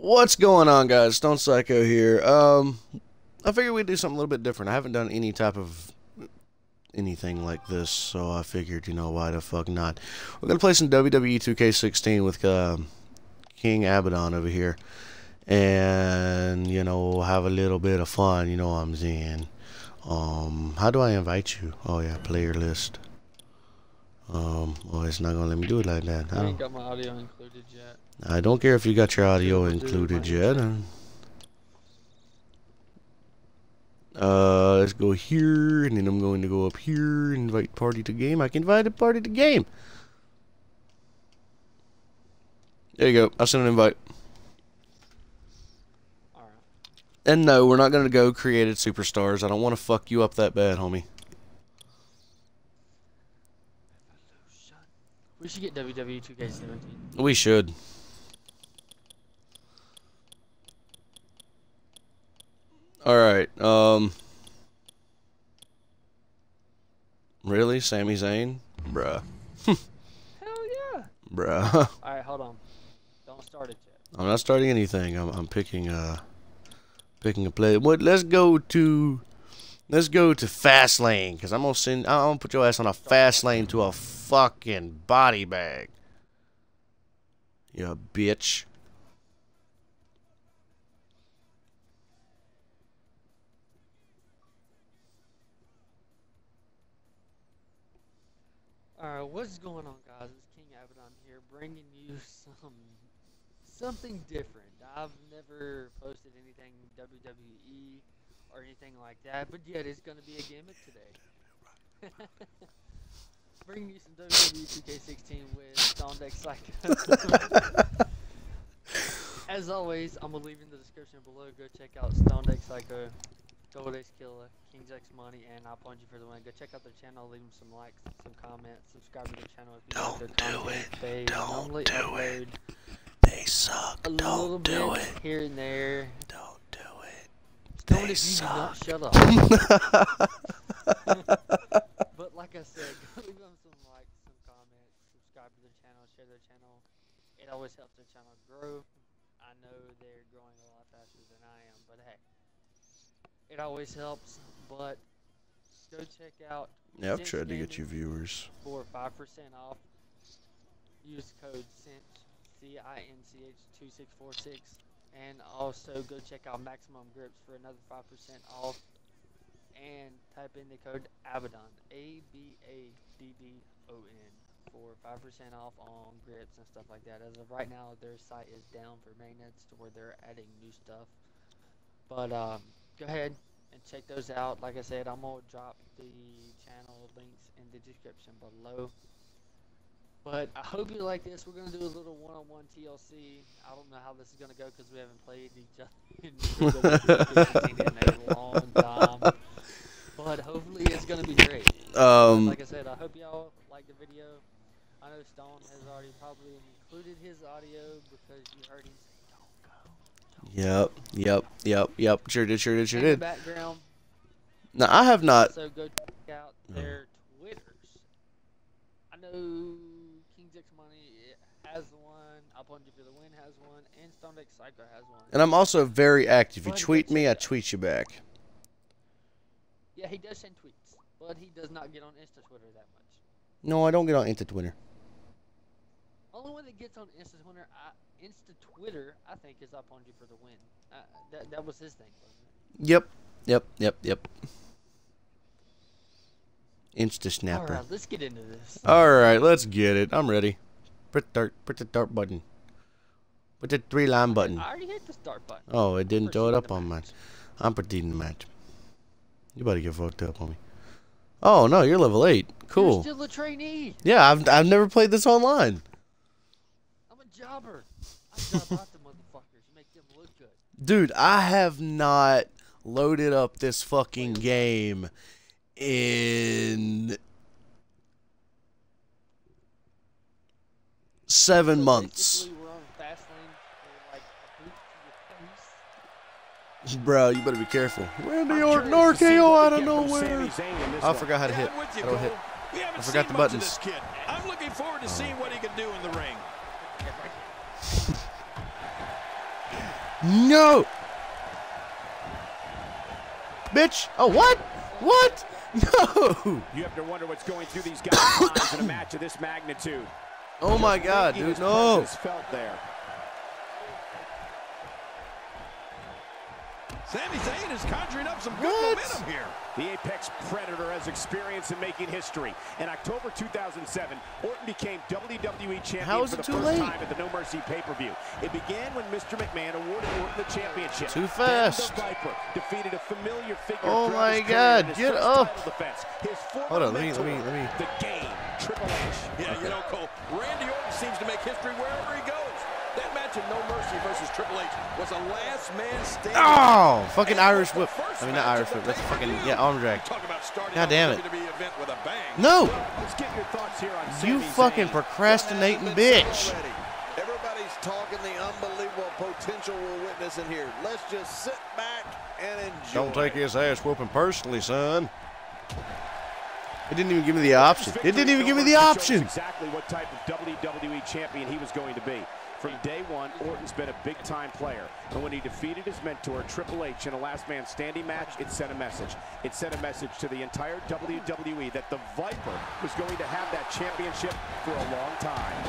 What's going on, guys? Stone Psycho here. I figured we'd do something a little bit different. I haven't done any type of anything like this, so I figured, you know, why the fuck not? We're gonna play some WWE 2K16 with King Abaddon over here, and you know, have a little bit of fun. You know what I'm saying? How do I invite you? Oh yeah, player list. Oh, it's not gonna let me do it like that. I ain't got my audio included yet. I don't care if you got your audio included yet. Let's go here, and then I'm going to go up here, invite party to game. I can invite a party to game. There you go. I sent an invite. Alright. And no, we're not going to go created superstars. I don't want to fuck you up that bad, homie. We should get WWE 2K17. We should. Alright, really? Sami Zayn? Bruh. Hell yeah! Bruh. Alright, hold on. Don't start it yet. I'm not starting anything. I'm picking a play. What? Let's go to Fastlane, cause I'm gonna put your ass on a Fastlane to a fucking body bag. You bitch. Alright, what's going on, guys? It's King Abaddon here, bringing you something different. I've never posted anything WWE or anything like that, but yet it's gonna be a gimmick today. Bringing you some WWE 2K16 with Stone Deck Psycho. As always, I'm gonna leave in the description below. Go check out Stone Deck Psycho, Gold Ace Killer, King's X Money, and I'll point you for the win. Go check out their channel, leave them some likes, some comments, subscribe to their channel if you like their content. They normally upload They suck. a little bit here and there. Don't do it. Stone, if you do not shut up. But like I said, go leave them some likes, some comments, subscribe to their channel, share their channel. It always helps their channel grow. I know they're growing a lot faster than I am, but hey. It always helps, but go check out. Yeah, I've tried to get you viewers. For 5% off. Use code CINCH, C-I-N-C-H 2646. And also go check out Maximum Grips for another 5% off. And type in the code Abaddon, A-B-A-D-D-O-N, for 5% off on grips and stuff like that. As of right now, their site is down for maintenance to where they're adding new stuff. But go ahead and check those out. Like I said, I'm going to drop the channel links in the description below. But I hope you like this. We're going to do a little one-on-one TLC. I don't know how this is going to go because we haven't played each other in a long time. But hopefully it's going to be great. Like I said, I hope y'all like the video. I know Stone has already probably included his audio because you heard him say, don't go. Yep. Sure did. In the background. No, I have not. So go check out their Twitters. I know King's X Money has one. I'll Punch You for the Win has one, and Stone Deck Psycho has one. And I'm also very active. You tweet me, I tweet you back. Yeah, he does send tweets, but he does not get on Insta Twitter that much. No, I don't get on Insta Twitter. Only one that gets on Insta Twitter, I think, is I'll Punch You for the Win. That was his thing, wasn't it? Yep. Insta Snapper. Alright, let's get into this. Alright, let's get it. I'm ready. Press the start button. Put the 3-line button. I already hit the start button. Oh, it didn't throw it up on mine. I'm proceeding the match. You better get fucked up on me. Oh no, you're level 8. Cool. You're still a trainee. Yeah, I've never played this online. I'm a jobber. I job out the motherfuckers. Make them look good. Dude, I have not loaded up this fucking game in 7 months. Basically, we're on Fastlane for like a boot to your face. Bro, you better be careful. Randy Orton RKO out of nowhere. I forgot how to hit. How do I hit? I forgot the buttons. I'm looking forward to seeing what he can do in the ring. No. Bitch. Oh, what? What? No. You have to wonder what's going through these guys' minds in a match of this magnitude. Oh my God, dude. No. Felt there. Sami Zayn is conjuring up some good momentum here. The Apex Predator has experience in making history. In October 2007, Orton became WWE Champion for the first time at the No Mercy pay-per-view. It began when Mr. McMahon awarded Orton the championship. Too fast. The Viper defeated a familiar figure. Oh my God, get up. Hold on, let me. The Game, Triple H. Yeah, you know, Cole, Randy Orton seems to make history wherever he goes. That match in No Mercy versus Triple H was a last man standing. Oh, fucking Irish whip. I mean, not Irish whip. That's fucking, yeah, arm drag. God damn it. No. Let's get your thoughts here on You fucking procrastinating bitch. Everybody's talking the unbelievable potential we're witnessing here. Let's just sit back and enjoy. Don't take his ass whooping personally, son. It didn't even give me the option. It didn't even give me the option. Exactly what type of WWE champion he was going to be. From day one, Orton's been a big-time player. And when he defeated his mentor, Triple H, in a last man standing match, it sent a message. It sent a message to the entire WWE that the Viper was going to have that championship for a long time.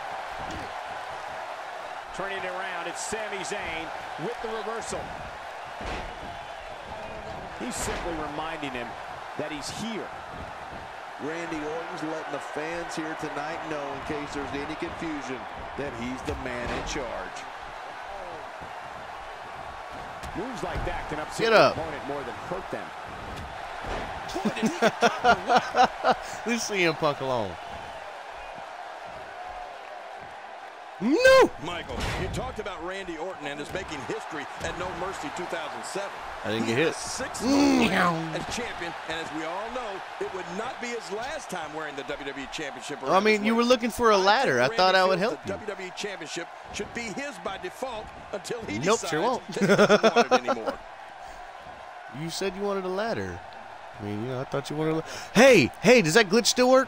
Turning it around, it's Sami Zayn with the reversal. He's simply reminding him that he's here. Randy Orton's letting the fans here tonight know, in case there's any confusion, that he's the man in charge. Moves like that can upset the opponent more than hurt them. Leave CM Punk alone. No! Michael, you talked about Randy Orton and his making history at No Mercy 2007. I didn't get hit. Sixth as champion, and as we all know, it would not be his last time wearing the WWE Championship. I mean, you were looking for a ladder. I thought I would help you. The WWE Championship should be his by default until he Nope, decides sure won't. that he doesn't want it anymore. You said you wanted a ladder. I mean, you know, I thought you wanted a Hey, does that glitch still work?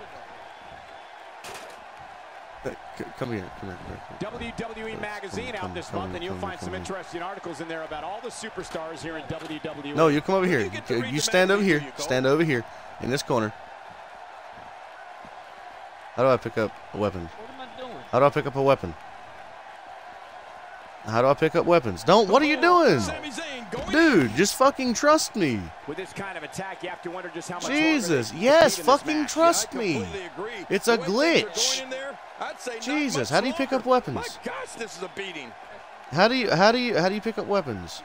Come here. WWE Magazine out this month, and you'll find some interesting articles in there about all the superstars here in WWE. No, you come over here. You stand over here. Stand over here in this corner. How do I pick up a weapon? What am I doing? How do I pick up a weapon? How do I pick up weapons? Don't. What are you doing? Dude, just fucking trust me. With this kind of attack, you have to wonder just how much Jesus, yes, fucking trust me. It's a glitch. Jesus, how do you pick up weapons? My gosh, this is a beating. How do you pick up weapons?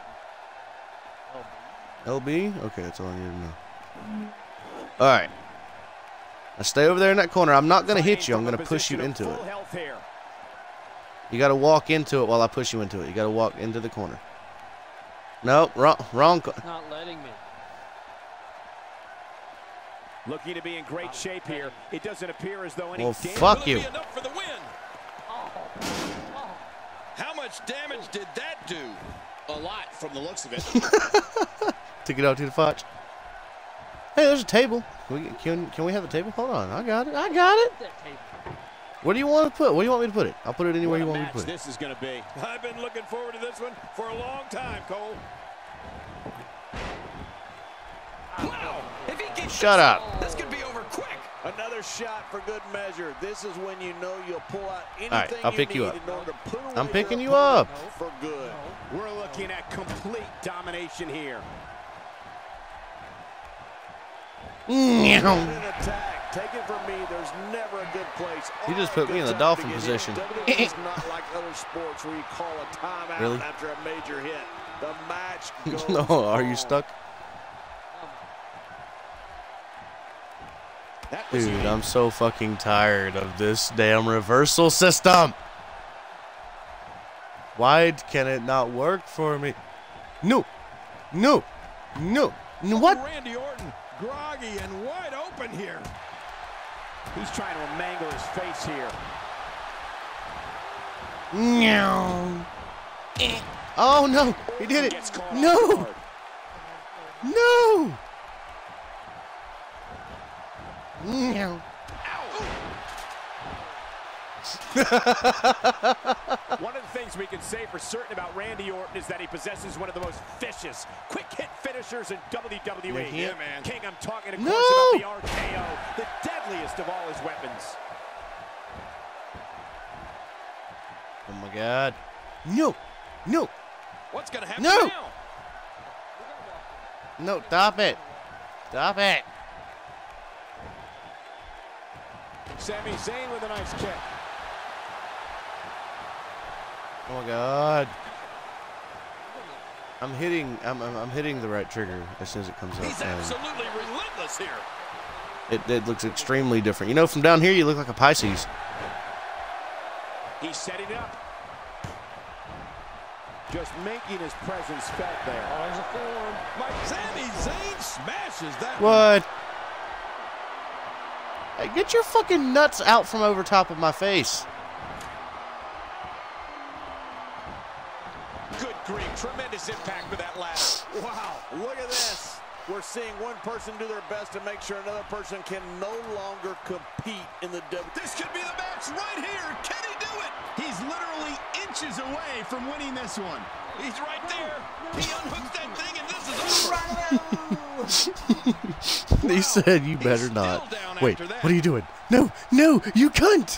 LB? Okay, that's all I need to know. All right. Now stay over there in that corner. I'm not going to hit you. I'm going to push you into it. You got to walk into it while I push you into it. You got to walk into the corner. Nope, wrong. Not letting me. Looking to be in great shape here. It doesn't appear as though any damage fuck you. Enough for the win. How much damage did that do? A lot from the looks of it. Took it out to the Fox. Hey, there's a table. Can we have the table? Hold on. I got it. Where do you want to put? Where do you want me to put it? I'll put it anywhere you want me to put it. This is going to be. I've been looking forward to this one for a long time, Cole. Wow! If he gets Shut up. This could be over quick. Another shot for good measure. This is when you know you'll pull out anything. All right, I'll pick you up. In order to put away I'm picking your you up. For good. We're looking at complete domination here. An attack. Take it from me, there's never a good place. You just put me in the dolphin position. WWE is not like other sports where you call a timeout Really? after a major hit. The match goes No, are you on. stuck? Dude, I'm so fucking tired of this damn reversal system. Why can it not work for me? No. What? Randy Orton, groggy and wide open here. He's trying to mangle his face here. Oh, no. He did it. No. One of the things we can say for certain about Randy Orton is that he possesses one of the most vicious, quick-hit finishers in WWE. Yeah, man. King, I'm talking, of course, about the RKO, the deadliest of all his weapons. Oh, my God. No. No. What's going to happen No. now? No, stop it. Stop it. Sami Zayn with a nice kick. Oh my God. I'm hitting the right trigger as soon as it comes up. He's absolutely relentless here. It looks extremely different. You know, from down here you look like a Pisces. He's setting up. Just making his presence felt there. Oh, there's a form. Sami Zayn smashes that. What? Hey, get your fucking nuts out from over top of my face. Good grief, tremendous impact with that ladder. Wow, look at this. We're seeing one person do their best to make sure another person can no longer compete in the WWE. This could be the match right here. Can he do it? He's literally inches away from winning this one. He's right there. He unhooks that thing, and this is over. He said, "You better He's not." still down Wait, after that. what are you doing? No, no, you cunt.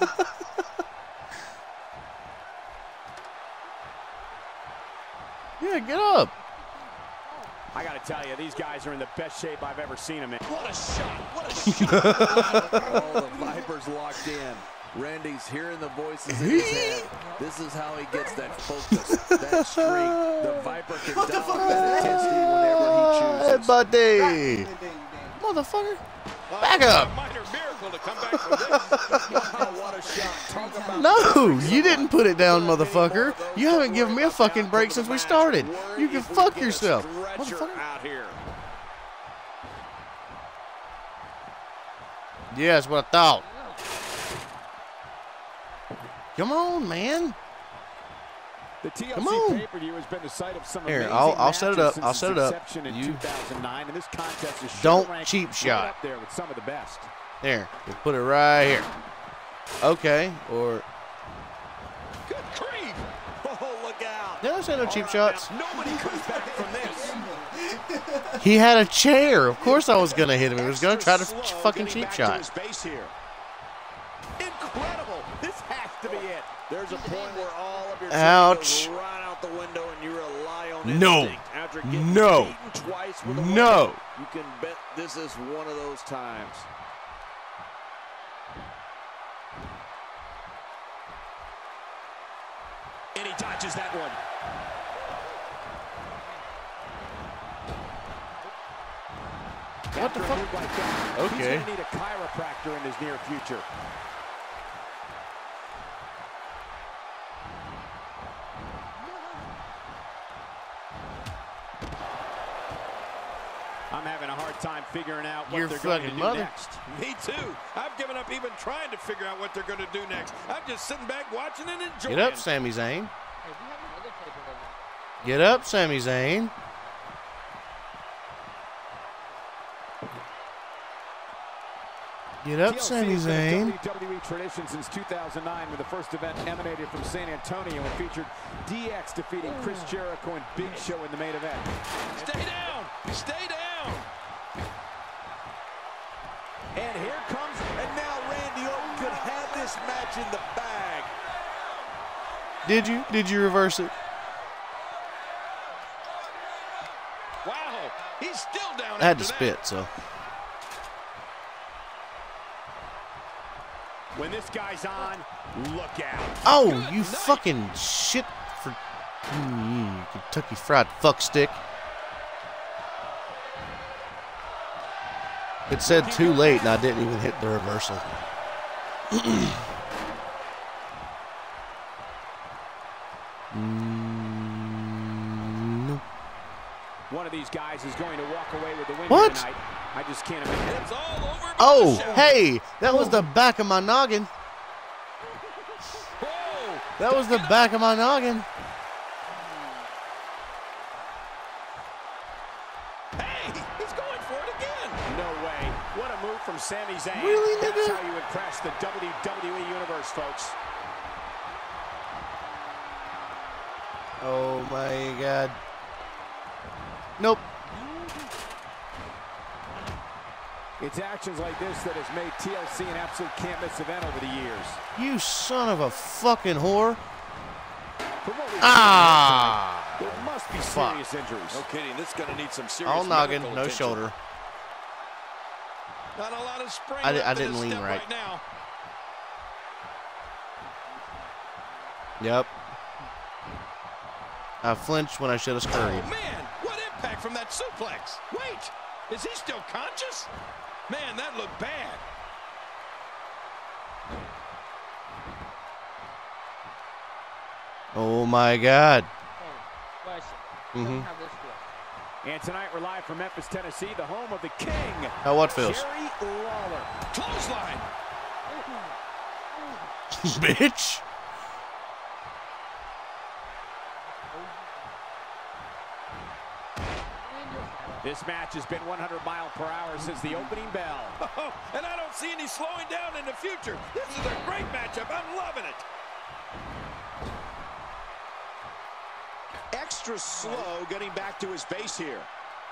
Yeah, get up. I got to tell you, these guys are in the best shape I've ever seen them in. What a shot. What a shot. Oh, the Viper's locked in. Randy's hearing the voices in his head. This is how he gets that focus, that streak. The Viper can dial up that intensity whenever he chooses. Hey, buddy. Motherfucker. Back up. A minor miracle to come back from this. Wow, what a shot. Talk about No, you didn't put it down, motherfucker. You haven't given me a fucking break since we started. You can fuck yourself. Motherfucker. Out here. Yeah, that's what I thought. Come on, man. The TLC Come on. pay-per-view has been the site of some Here, amazing I'll set it up. matches I'll since set it its up. inception in You 2009, and this contest is don't sure ranked cheap right shot. up there with some of the best. There, we'll put it right here. Okay, or Good grief. Oh, look out. no, there's no cheap shots. Nobody comes back from this. He had a chair. Of course I was gonna hit him. He was gonna try to Extra slow fucking getting cheap back to shot. his base here. Incredible. This has to be it. There's a point where all of your Ouch. goes right out the window and you rely on No. instinct. After getting No. beaten twice with a No. weapon, you can bet this is one of those times. And he dodges that one. What the After a fuck? move like that, Okay. he's going to need a chiropractor in his near future. I'm having a hard time figuring out what Your they're going to fucking do mother. next. Me too. I've given up even trying to figure out what they're going to do next. I'm just sitting back watching and enjoying. Get up, Sami Zayn. Hey, we have another table over. Get up, Sami Zayn. Get up, TLC Sami has been a Zayn. WWE tradition since 2009, when the first event emanated from San Antonio and featured DX defeating Chris Jericho and Big Show in the main event. Stay down. Stay down. And here comes, And now Randy Orton could have this match in the bag. Did you? Did you reverse it? Wow. He's still down I had to after spit, so. when this guy's on, look out. Oh, Good you night. fucking shit for Kentucky Fried Fuck Stick. It said too late, and I didn't even hit the reversal. No. One of these guys is going to walk away with the win What? tonight. I just can't imagine. It's all over. by Oh, the show. hey, that was the back of my noggin. Whoa. That was the back of my noggin. Hey, he's going for it again. No way. What a move from Sami Zayn. Really, That's nigga? how you impress the WWE Universe, folks. Oh my God. Nope. It's actions like this that has made TLC an absolute can't-miss event over the years. You son of a fucking whore. From what we've Ah! seen, there must be Fuck. serious injuries. No kidding. This is going to need some serious All noggin, medical no attention. shoulder. Not a lot of spring I left in didn't his lean step right. now. Yep. I flinched when I should have scurried. Oh, man, what impact from that suplex. Wait, is he still conscious? Man, that looked bad. Oh my God. Hey, question. Tell Mhm. me how this feels. And tonight we're live from Memphis, Tennessee, the home of the King. How what feels? Jerry Lawler. Clothesline. Bitch. This match has been 100 miles per hour since the opening bell. Oh, and I don't see any slowing down in the future. This is a great matchup. I'm loving it. Extra slow getting back to his base here.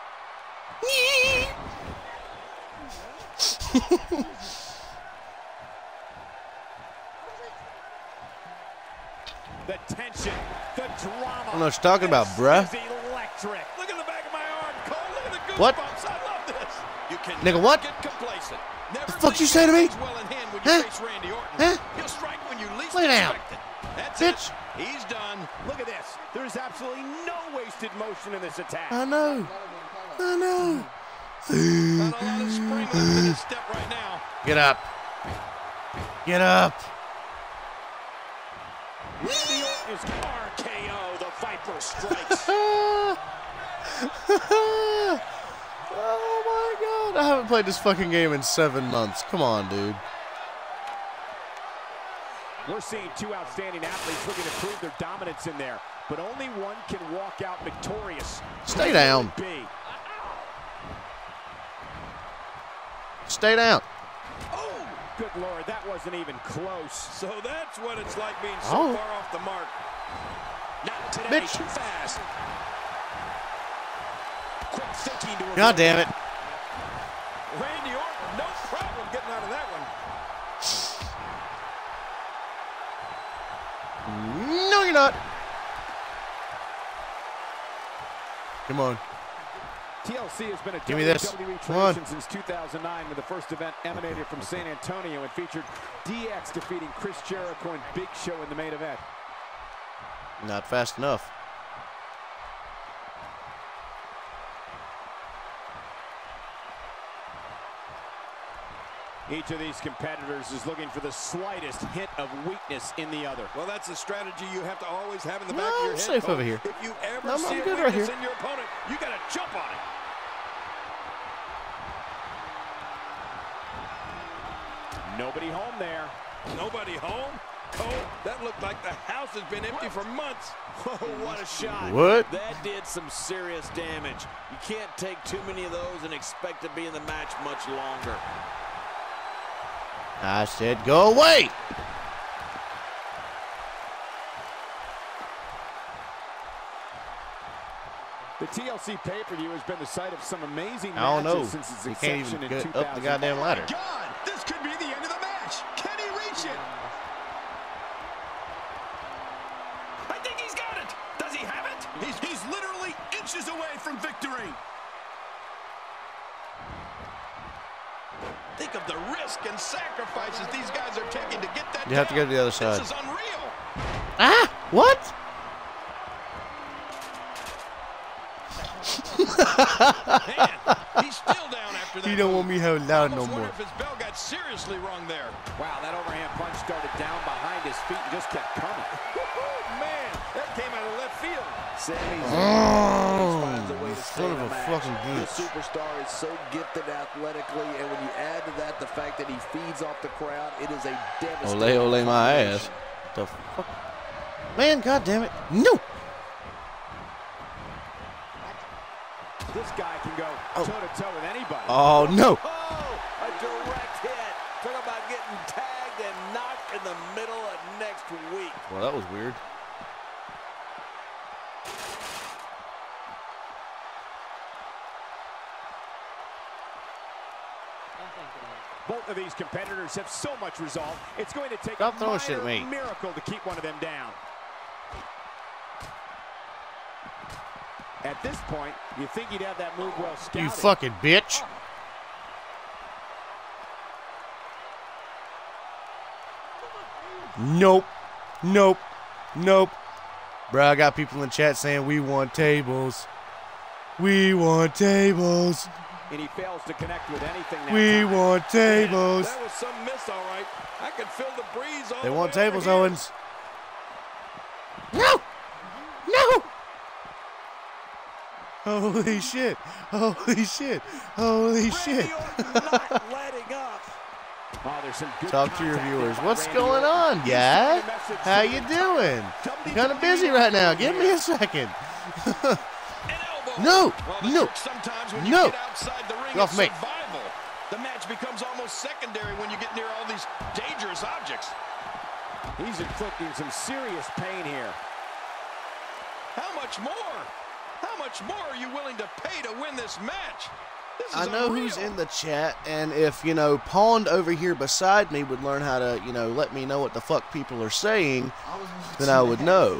The tension, the drama. I don't know what you're talking about, bruh. This is electric. Look at the back of my arm, Cole. Look at the goosebumps. What? I love this. You can Nigga, what? get complacent. Never The fuck think you say to me? things well in hand when Huh? you face Randy Orton. Huh? He'll strike when you least Lay down. expect it. That's Bitch. it. He's done. Look at this. There's absolutely no wasted motion in this attack. I know. I know. Not a lot of spring left in his step right now. Get up. Get up. Randy Orton is RKO. The Viper strikes. Oh my God. I haven't played this fucking game in 7 months. Come on, dude. We're seeing two outstanding athletes looking to prove their dominance in there, but only one can walk out victorious. Stay down. Who will it be? Stay down. Oh, Good Lord, that wasn't even close. so that's what it's like being so Oh. far off the mark. Not today, Bitch. too fast. Quick thinking to God damn it. Randy Orton, no problem getting out of that one. No, you're not. Come on. TLC has been a Give me this. WWE Come on. tradition since 2009, with the first event emanated from San Antonio and featured DX defeating Chris Jericho and Big Show in the main event. Not fast enough. Each of these competitors is looking for the slightest hint of weakness in the other. Well, that's a strategy you have to always have in the No, back of your I'm head. safe Cole. over here. If you ever No, I'm see a good right weakness here. in your opponent, you got to jump on it. Nobody home there. Nobody home? Cole, that looked like the house has been empty for months. Oh, what a shot. What? That did some serious damage. You can't take too many of those and expect to be in the match much longer. I said go away. The TLC pay-per-view has been the site of some amazing I don't matches know. since its You can't inception even in get up the goddamn 2000. ladder. God, this could be the end of the match. Can he reach it? I think he's got it. Does he have it? He's literally inches away from victory. Think of the risk and sacrifices these guys are taking to get that You have to go to the other side. This is unreal. Ah! What? Man, he's still down after that. You don't want me how loud no Almost wonder more. if his bell got seriously wrong there. Wow, that overhand punch started down behind his feet and just kept coming. Man, that came out of left field. Sami Zayn Oh, finds a way to stay son in of the a match. fucking This bitch. superstar is so gifted athletically, and when you add to that the fact that he feeds off the crowd, it is a devastating Ole, ole my combination. ass. The fuck? Man, god damn it. No! This guy can go toe-to-toe with anybody. Oh, no. Oh, a direct Both of these competitors have so much resolve. It's going to take Stop a throwing shit at me. miracle to keep one of them down. At this point, you think you'd have that move well scouted. You fucking bitch. Nope. Nope. Nope. Bro, I got people in chat saying we want tables. We want tables. And he fails to connect with anything that We time. want tables. That was some miss, all right. I can feel the breeze all They the want way over tables, here. Owens. No! No! Holy shit. Holy shit. Holy shit. Not letting up. Oh, there's some good Talk to your contact there viewers. by What's Randy going Orton. on, He's yeah? sending a message How to you the doing? WWE I'm kind of busy right now. Give me a second. An elbow. No, Well, the no, trick sometimes when you no. get outside the ring Get off is me. survival. The match becomes almost secondary when you get near all these dangerous objects. He's inflicting some serious pain here. How much more? How much more are you willing to pay to win this match? This I is know unreal. who's in the chat, and if, you know, Pond over here beside me would learn how to, you know, let me know what the fuck people are saying, then I would know.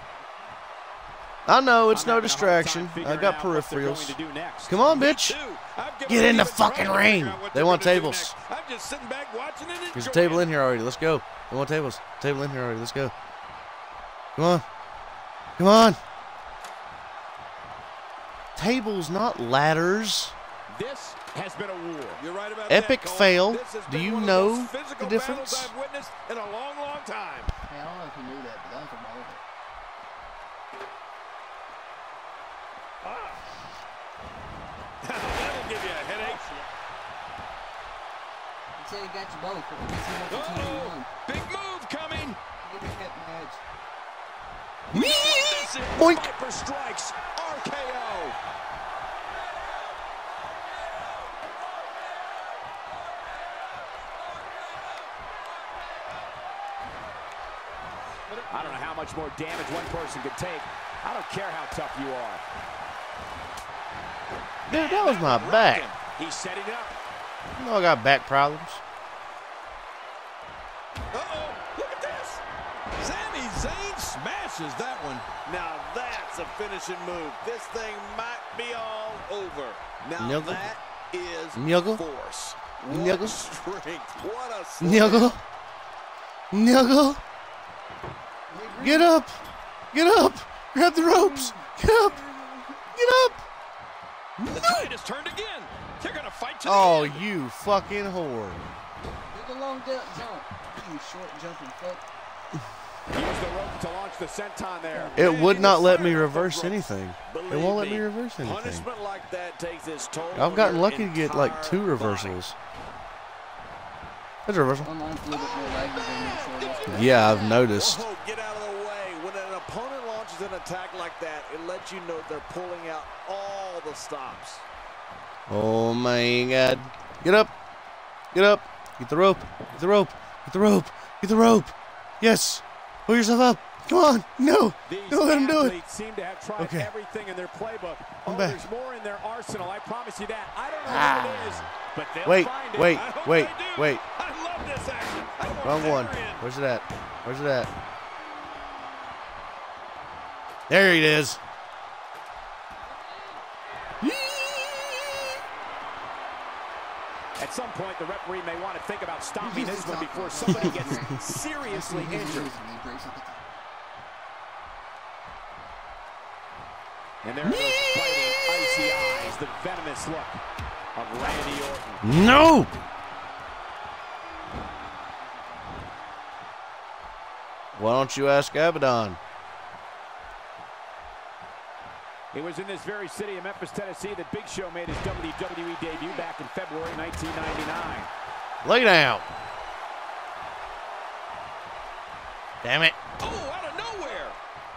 I know, it's I'm no having a hard distraction. time I figuring got out what they're going peripherals. to do next. Come on, Me bitch. too. I've given Get up in the even trying fucking to ring. figure out what They they're want gonna do tables. next. I'm just sitting back watching and There's a enjoying table it. in here already. Let's go. They want tables. Table in here already. Let's go. Come on. Come on. Tables, not ladders. This has been a war. You're right about Epic that, Cole. fail. This has Do been you one of know those physical the difference? battles I've witnessed in a long, long time. Hey, I don't know if you knew that, but that was a ball. That'll give you a headache. He said he got you both, but I guess he won't continue Uh-oh. on. Big move coming. Get the cat match. This is Boink. Viper strikes. RKO. I don't know how much more damage one person could take. I don't care how tough you are. Dude, that was my back. He's setting up. You know I got back problems. Uh-oh. Look at this. Sami Zayn smashes that one. Now that's a finishing move. This thing might be all over. Now Nuggle. that is Nuggle. force. Nuggle. What strength. What a slam. Nuggle. Nuggle. Get up. Get up. Grab the ropes. Get up. Get up. The tide has turned again. They're going to fight to the Oh, end. you fucking whore. Do the long jump. You short jumping fuck. Use the rope to launch the senton there. It Man, would he not was let firing me off reverse those ropes. anything. It Believe won't let me reverse anything. Punishment like that takes its toll. I've on gotten your lucky to get like 2 entire reversals. That's a reversal. Online's a little bit more laggy than the short. Yeah, I've noticed. Whoa, get out of the way. When an opponent launches an attack like that, it lets you know they're pulling out all the stops. Oh my god. Get up. Get up. Get the rope. Get the rope. Get the rope. Get the rope. Yes. Pull yourself up. Come on. No. These Don't let him do it. athletes seem to have tried Okay. everything in their playbook. I'm Oh, back. there's more in their arsenal. I promise you that. I don't know Ah. what it is, but they'll Wait. find it. Wait. I hope Wait. they do. Wait. I love this action. I want Wrong one. better in. Where's it at? Where's it at? There it is. At some point, the referee may want to think about stopping this one before somebody gets seriously injured. And there are those biting, icy eyes, the venomous look of Randy Orton. No. Why don't you ask Abaddon? It was in this very city of Memphis, Tennessee that Big Show made his WWE debut back in February 1999. Lay down. Damn it. Oh, out of nowhere.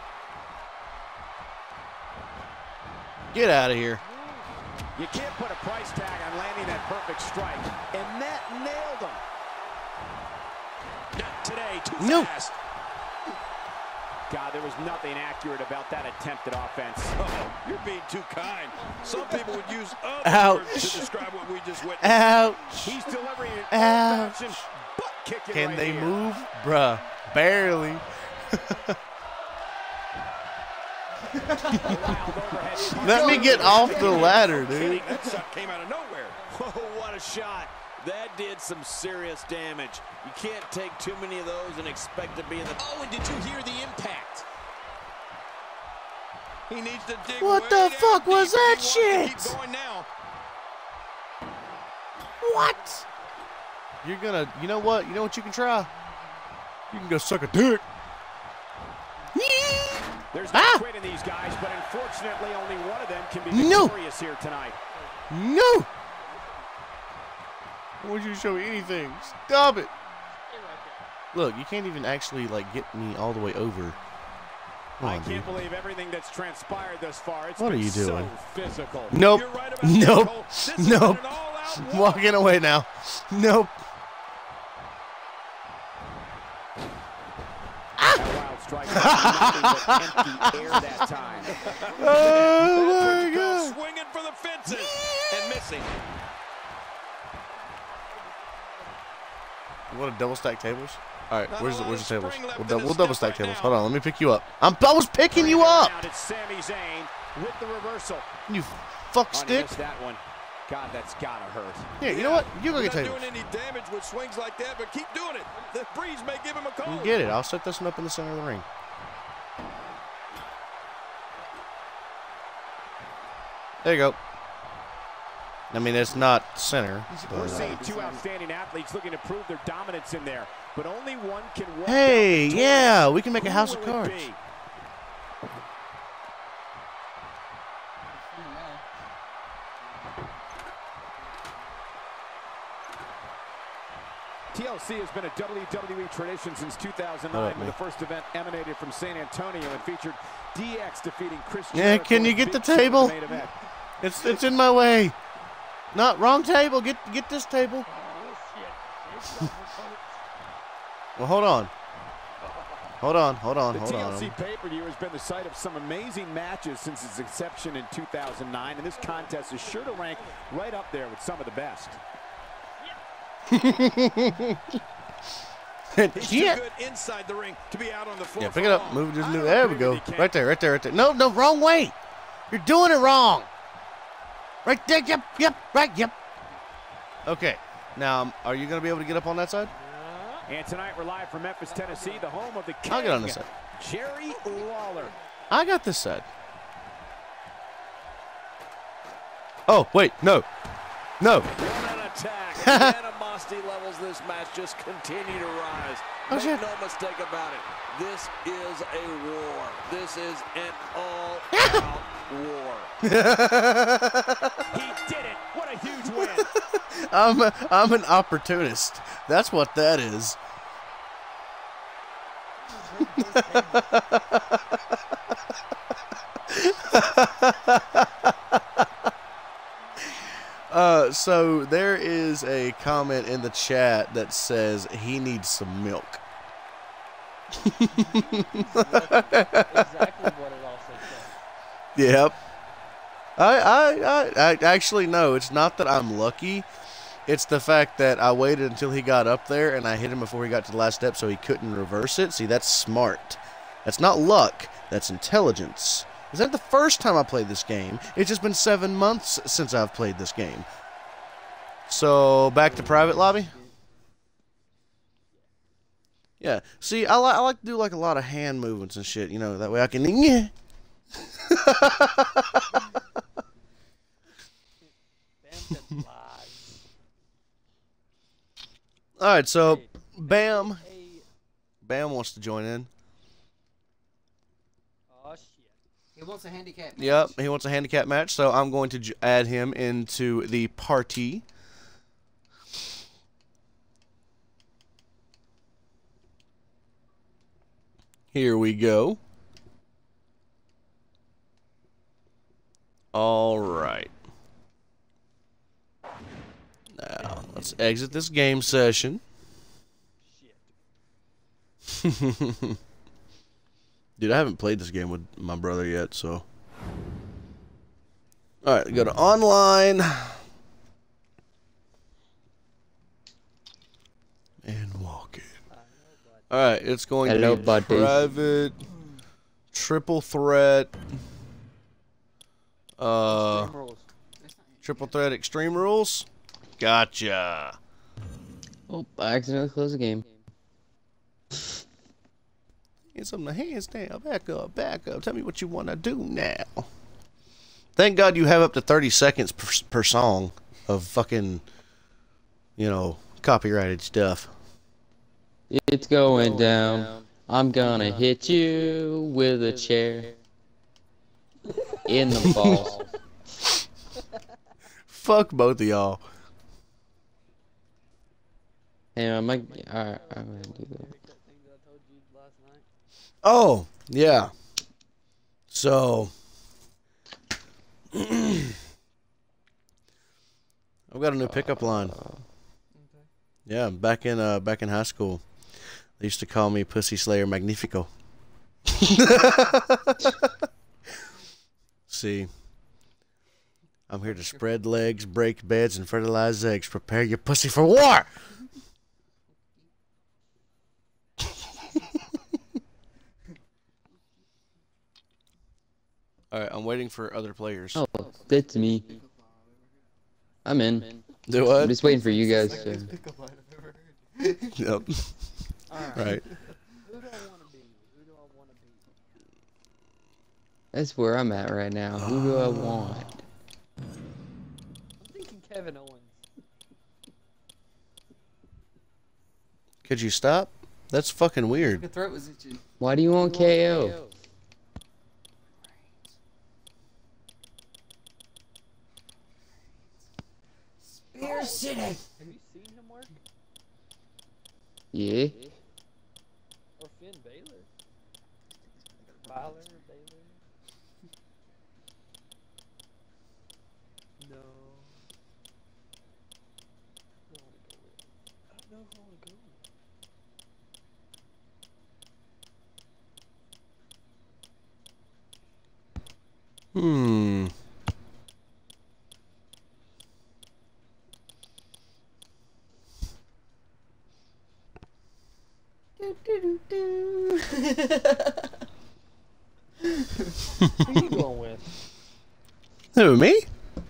Get out of here. You can't put a price tag on landing that perfect strike, and that nailed him. Not today. Too No. fast. God, there was nothing accurate about that attempt at offense. Oh, you're being too kind. Some people would use other Ouch. words to describe what we just witnessed. Ouch. He's delivering an Ouch. old-fashioned butt kicking Can right they here. move? Bruh. Barely. Let me get off the ladder, dude. That shot came out of nowhere. Oh, what a shot. That did some serious damage. You can't take too many of those and expect to be in the... Oh, and did you hear the impact? He needs to dig What way the down fuck deep was if he that wants to shit? Keep going now. What? You're gonna, you know what? You know what you can try? You can go suck a dick. There's no quit in these guys, but unfortunately only one of them can be No. victorious here tonight. No! I want you to show me anything. Stop it. Look, you can't even actually, like, get me all the way over. Come I on, can't dude. believe everything that's transpired thus far. It's What are been you doing? so physical. Nope. You're right about that, Nope. Cole. This has Nope. been an all-out war. Walking away now. Nope. That wild strike was nothing but empty air that time. Oh, my Go God. swinging for the fences and missing. You want to double stack tables? All right, Not where's a the lot of tables? spring left We'll, in this we'll double step stack right tables. now. Hold on, let me pick you up. I was picking you Bringing it up. around, it's Sami Zayn with the reversal. You fuck Oh, and he stick. missed that one. God, that's gotta hurt. Here, you know what? You go You're get not tables. doing any damage with swings like that, but keep doing it. The breeze may give him a cold. You get it. I'll set this one up in the center of the ring. There you go. I mean, it's not center. We're But, seeing two outstanding athletes looking to prove their dominance in there, but only one can walk hey, out victorious. yeah, we can make a Who house of will it cards. be? TLC has been a WWE tradition since 2009 when the first event emanated from San Antonio and featured DX defeating Chris Yeah, Jericho can you in get the Big Show in table? main event. It's in my way. Not wrong table. Get this table. Well, hold on. Hold on. The TLC pay-per-view has been the site of some amazing matches since its inception in 2009, and this contest is sure to rank right up there with some of the best. He's too Yeah. good inside the ring to be out on the floor. Yeah, pick for it up. long. Move. Just I move. don't There we agree go. with you, Ken. Right there. No, wrong way. You're doing it wrong. Right there. Yep. Right. Yep. Okay. Now, are you going to be able to get up on that side? And tonight we're live from Memphis, Tennessee, the home of the King, I'll get on this side. Jerry Lawler. I got this side. Oh, wait. No. What an attack. The animosity levels this match just continue to rise. Oh, Make shit. no mistake about it. This is a war. This is an all-out war. He did it. What a huge win. I'm an opportunist. That's what that is. So there is a comment in the chat that says he needs some milk. Exactly what it also says. Yep. I actually no, it's not that I'm lucky. It's the fact that I waited until he got up there and I hit him before he got to the last step so he couldn't reverse it. See, that's smart. That's not luck. That's intelligence. Is that the first time I played this game? It's just been 7 months since I've played this game. So, back to private lobby? Yeah. See, I like to do like a lot of hand movements and shit, you know, that way I can... Yeah. All right, so Bam wants to join in. Oh shit. He wants a handicap match. Yep, he wants a handicap match, so I'm going to add him into the party. Here we go. All right. Now, let's exit this game session. Dude, I haven't played this game with my brother yet, so. Alright, go to online. And walk in. Alright, it's going Hello, to be buddy. private, triple threat, Extreme rules. triple threat extreme rules. Gotcha. Oh, I accidentally closed the game. Hands up, hands down, back up, back up. Tell me what you want to do now. Thank God you have up to 30 seconds per song of fucking, you know, copyrighted stuff. It's going down. I'm gonna hit you with a chair in the balls. Fuck both of y'all. Hey, alright, I'm gonna do that. Oh, yeah. So, I've got a new pickup line. Yeah, back in high school, they used to call me Pussy Slayer Magnifico. See, I'm here to spread legs, break beds, and fertilize eggs. Prepare your pussy for war! Alright, I'm waiting for other players. Oh, that's me. I'm in. Do what? I'm just waiting for you guys to. Yep. Right. Who do I want to be? Who do I want to be? That's where I'm at right now. Who do I want? I'm thinking Kevin Owens. Could you stop? That's fucking weird. Your throat was itching. Why do you want KO? Spear City. Have you seen him work? Yeah. Or Finn Balor? Balor or Baylor? No. I don't know who I want to go with. Hmm. Who you going with? Who, me? He's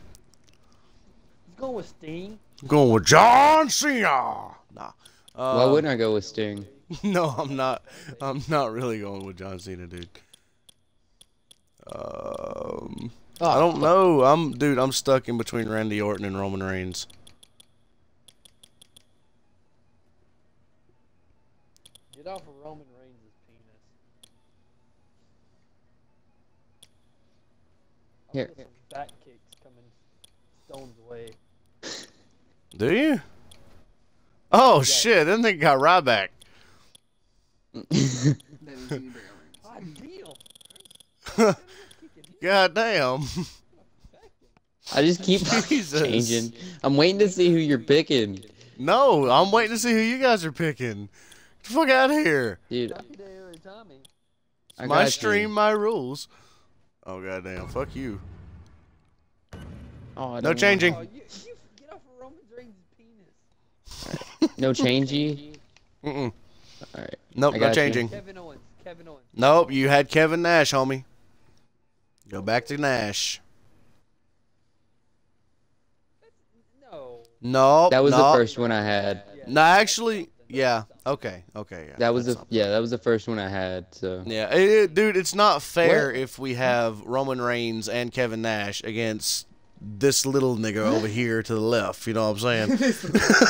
going with Sting. I'm going with John Cena. Nah. Why wouldn't I go with Sting? No, I'm not. I'm not really going with John Cena, dude. I don't know. I'm stuck in between Randy Orton and Roman Reigns. Get off of Roman Reigns' penis. I Here. feel some back kicks coming Stone's way. Do you? Oh shit! Then they got Ryback. Ideal. God damn. I just keep Jesus. changing. I'm waiting to see who you're picking. No, I'm waiting to see who you guys are picking. Get the fuck out of here. Dude, Tommy. I My got stream, you. my rules. Oh goddamn! Fuck you. Oh, I No don't changing. Oh, you get off of Roman Reigns' penis. want- No changey? Mm-mm. Alright. Nope, I no got you. changing. Kevin Owens. Kevin Owens. Nope, you had Kevin Nash, homie. Go back to Nash. No. Nope. That was nope. the first one I had. No, actually, yeah. Okay, yeah. That was that's the that was the first one I had. So Yeah, dude, it's not fair if we have Roman Reigns and Kevin Nash against this little nigga over here to the left. You know what I'm saying?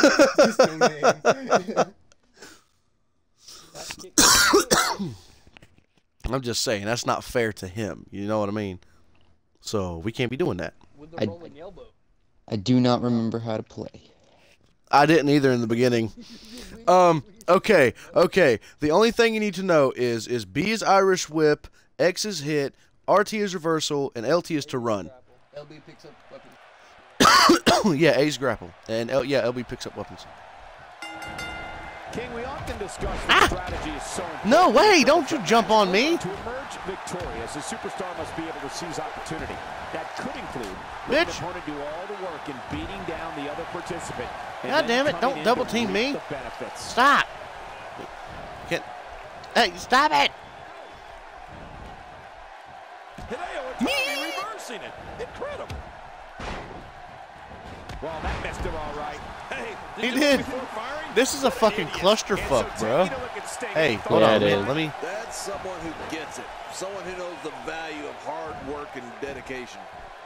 I'm just saying that's not fair to him. You know what I mean? So we can't be doing that. With the rolling elbow. I do not remember how to play. I didn't either in the beginning. Okay. The only thing you need to know is B is Irish whip, X is hit, RT is reversal, and LT is to run. LB picks up weapons. Yeah, A's grapple, and LB picks up weapons. King, we often discuss that strategy is so important. No way! Don't you jump on me! To emerge victorious, a superstar must be able to seize opportunity. That could include Bitch. the opponent do all the work in beating down the other participant. God damn it! Don't double team me! Stop! Hey, stop it! Hideo Itami reversing it. Incredible. Well, that messed him all right. Hey, He you look did. before firing? This is a fucking clusterfuck, bro. Hey, hold Yeah, on, it man. is. Let me. That's someone who gets it. Someone who knows the value of hard work and dedication.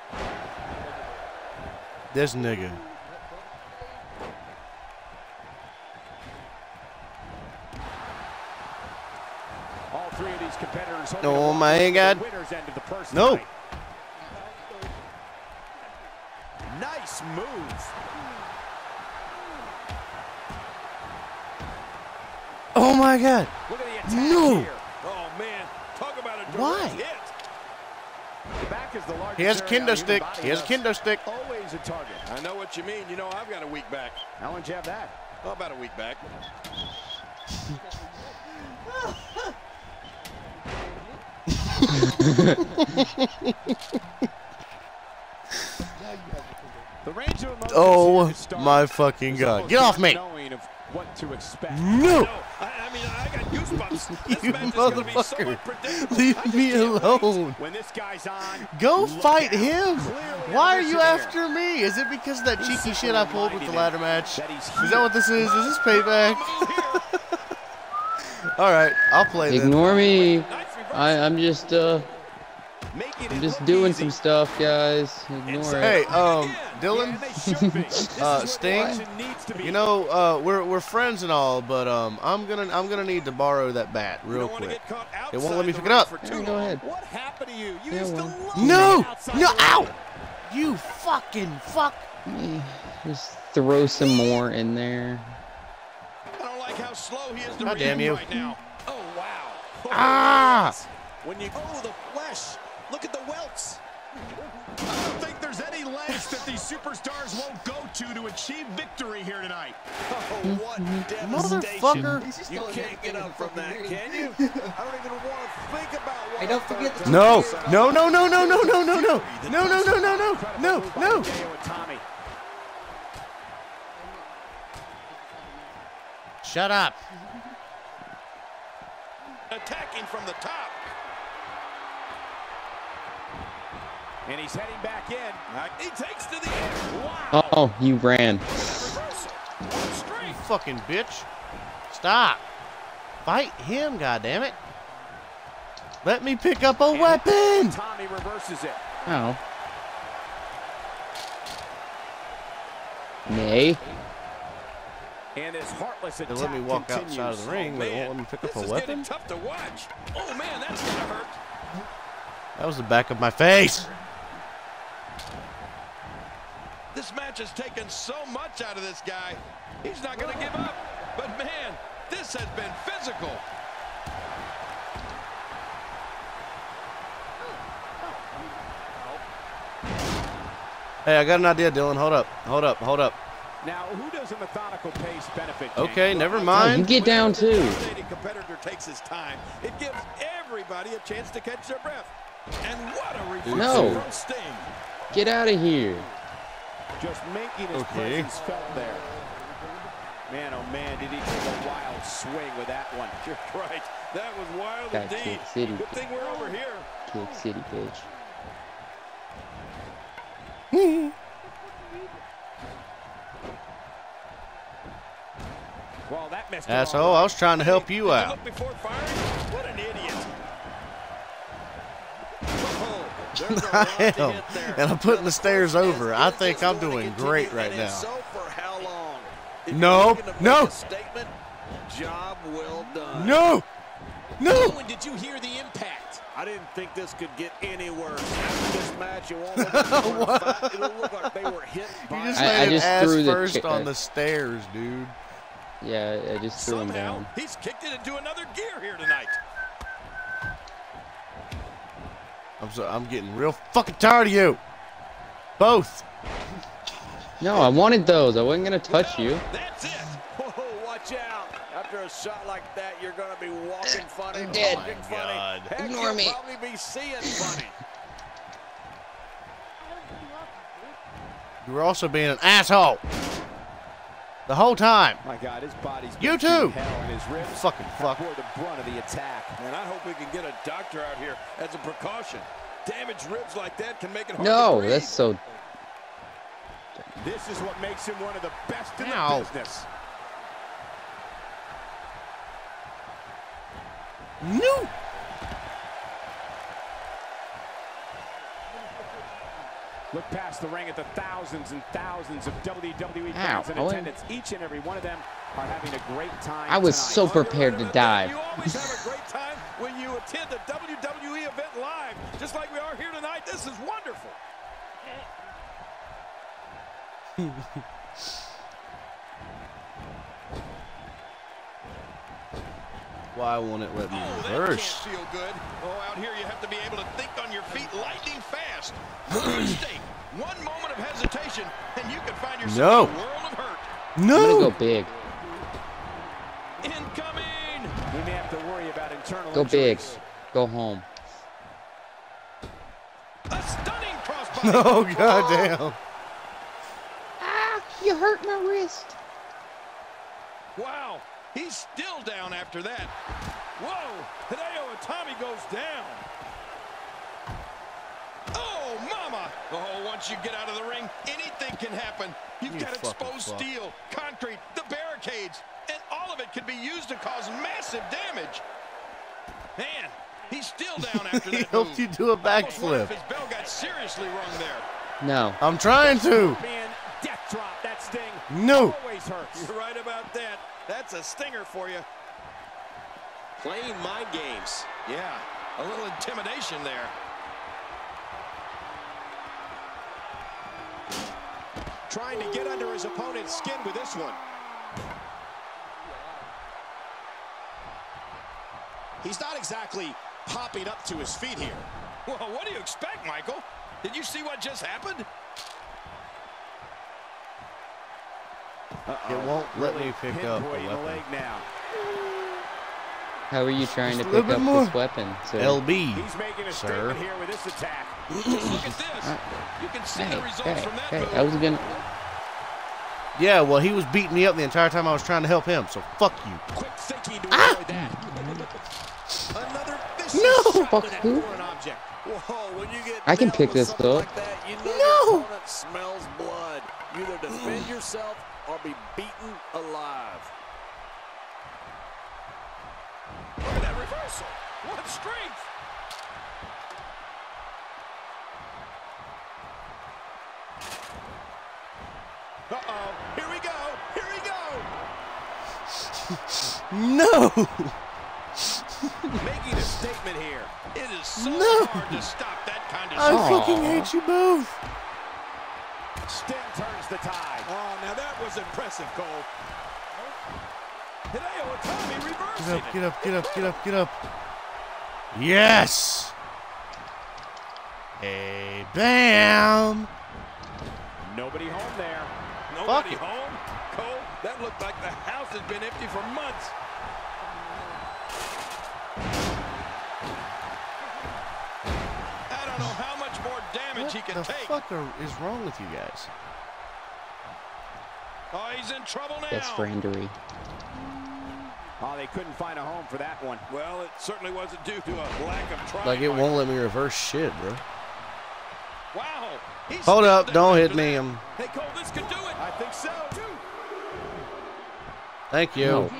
This nigga. All three of these competitors. Oh my God. No. Nice move. Oh my God. Look at the attack No. here. Oh, man. Talk about a direct Why? hit. The back is the largest He has a area kendo on the stick. human He has a body. kendo stick. Always a target. I know what you mean. You know, I've got a weak back. How long did you have that? Oh, about a week back. The range of emotions Oh here to start my fucking is God. almost Get off me. knowing of what to expect. No. I mean, I got goosebumps. This You match is gonna be motherfucker. somewhat predictable. Leave me alone. When this guy's on, Go look fight out. him. Clearly Why on are a you mission after me? Is it because of that He's cheeky simply shit I pulled with the reminding ladder him match? that he's Is that what this is? Is this payback? Move here. All right, I'll play this. Ignore me. Nice reverse. I'm just making I'm it just look doing easy. some stuff, guys. Ignore it. Hey, Yeah, Dylan. they should be. This is what Sting, action needs to be. You know, we're friends and all, but I'm gonna need to borrow that bat You real don't wanna quick. get caught It won't let me outside pick the it up. ring for Yeah, too go long. ahead. What happened to you? You Yeah, used to well. love No, being outside no, the ring. ow! You fucking fuck! Just throw some more in there. I don't like how slow he is to God damn react you. right now. Oh, wow. Oh, Ah! yes. When you the flesh. Look at the welts. I don't think there's any lengths that these superstars won't go to achieve victory here tonight. Oh, what devastation. Motherfucker! He's just You throwing can't get everything up from in the that, fucking can ring. you? I don't even want to think about what. Hey, don't forget the No, two years. no, no, no, no, no, no, no, no, no, no, no, no, no, no, Incredible no, move by no. Hideo Itami. Shut up. Attacking from the top. And he's heading back in. He takes to the end. Wow. Oh, you ran. Reversal. Straight. Fucking bitch. Stop. Fight him, goddammit. Let me pick up a weapon. Tommy reverses it. Oh. Nay. And his heartless They attack let me walk continues. outside of the ring, but it won't let me pick up This a is getting weapon. tough to watch. Oh, man, that's going to hurt. That was the back of my face. This match has taken so much out of this guy. He's not going to give up. But, man, this has been physical. Hey, I got an idea, Dylan. Hold up. Hold up. Hold up. Now, who does a methodical pace benefit? Okay, never Oh, you mind. get down too. When the dominating competitor takes his time, it gives everybody a chance to catch their breath. And what a reversal No. from Sting. Get out of here. Just making his Okay. presence felt there. Man, oh man, did he take a wild swing with that one. You're right. That was wild Got indeed. Kick City. Good thing we're over here. Kick City, bitch. Well, that messed him all Asshole, I was trying to help you Did out. look before firing? What an idiot. Oh, there's a I lot to am. hit there. And I'm putting the stairs over. I think I'm doing great right And now. so for how long? If No, you're looking to make no. a statement, job well done. No! No! When did you hear the impact? I didn't think this could get any worse. After this match, it won't look like they were fight. It'll look like they were hit You by just I made just an ass threw the first chick- on the stairs, dude. Yeah, I just threw him Somehow, down. he's kicked it into another gear here tonight. I'm getting real fucking tired of you. Both. No, I wanted those. I wasn't gonna touch you. That's it. Whoa, watch out. after a shot like that, you're going to be walking funny, I'm dead. talking Oh, funny. God. Heck, Ignore you'll me. probably be seeing funny. You were also being an asshole. The whole time. My God, his body's You been too. through hell, and his ribs Fucking fuck. bore the brunt of the attack. And I hope we can get a doctor out here as a precaution. Damaged ribs like that can make it hard to No, breathe. that's so. This is what makes him one of the best in Ow. the business. No. Look past the ring at the thousands and thousands of WWE Ow, fans in Owen. attendance. Each and every one of them are having a great time I was tonight. so prepared to die. You always have a great time when you attend a WWE event live, just like we are here tonight. This is wonderful. Why won't it let me Oh, that reverse? can't feel good. Oh, out here you have to be able to think on your feet lightning fast. One mistake, one moment of hesitation, and you can find yourself No. in a world of hurt. I'm gonna No. go big. Incoming! We may have to worry about internal Go big. injuries. Go home. A stunning crossbody. Oh, goddamn. Ah, you hurt my wrist. Wow, he's still down after that. Whoa, Hideo Itami goes down. Oh, mama. Oh, once you get out of the ring, anything can happen. You've You got fucking exposed fuck. steel, concrete, the barricades, and all of it could be used to cause massive damage. Man, he's still down after He that helped move. you do a Almost wonder backflip. if his bell got seriously wrong there. No. I'm trying to. Being death drop, that sting No. always hurts. You're right about that. That's a stinger for you. Playing mind games. Yeah, a little intimidation there. Trying to get under his opponent's skin with this one. He's not exactly popping up to his feet here. Well, what do you expect, Michael? Did you see what just happened? It won't let me pick up a Pinpointing the weapon. leg now. How are you trying Just to a little pick bit up more. this weapon, sir? LB. He's making a Sir. statement here with this attack. Just look at this. You can see the results from that move. I was gonna. Yeah, well, he was beating me up the entire time I was trying to help him, so fuck you. Quick thinking to Ah! avoid that. Another vicious No! shot Fuck to that who? foreign object. Whoa, when you get I can nailed pick with this something up. like that, you know No! your opponent smells blood. You either defend yourself or be beaten alive. Look at that reversal. What strength. Uh-oh. Here we go. Here we go. No! Making a statement here. It is so No. hard to stop that kind of I stuff. fucking hate you both. Sting turns the tide. Oh, now that was impressive, Cole. Hideo Itami Get reversing up, it. get up, get up, get up, get up. Yes! Hey, bam! Nobody home there. Nobody it. home. Cole, that looked like the house has been empty for months. I don't know how much more damage What he can the take. fuck is wrong with you guys? Oh, he's in trouble now. That's friendery. Oh, they couldn't find a home for that one. Well, it certainly wasn't due to a lack of trying. Like, it Michael. won't let me reverse shit, bro. Wow. He's Hold still up, down don't hit after me. that. Hey, Cole, this could do it. I think so. Thank you. No.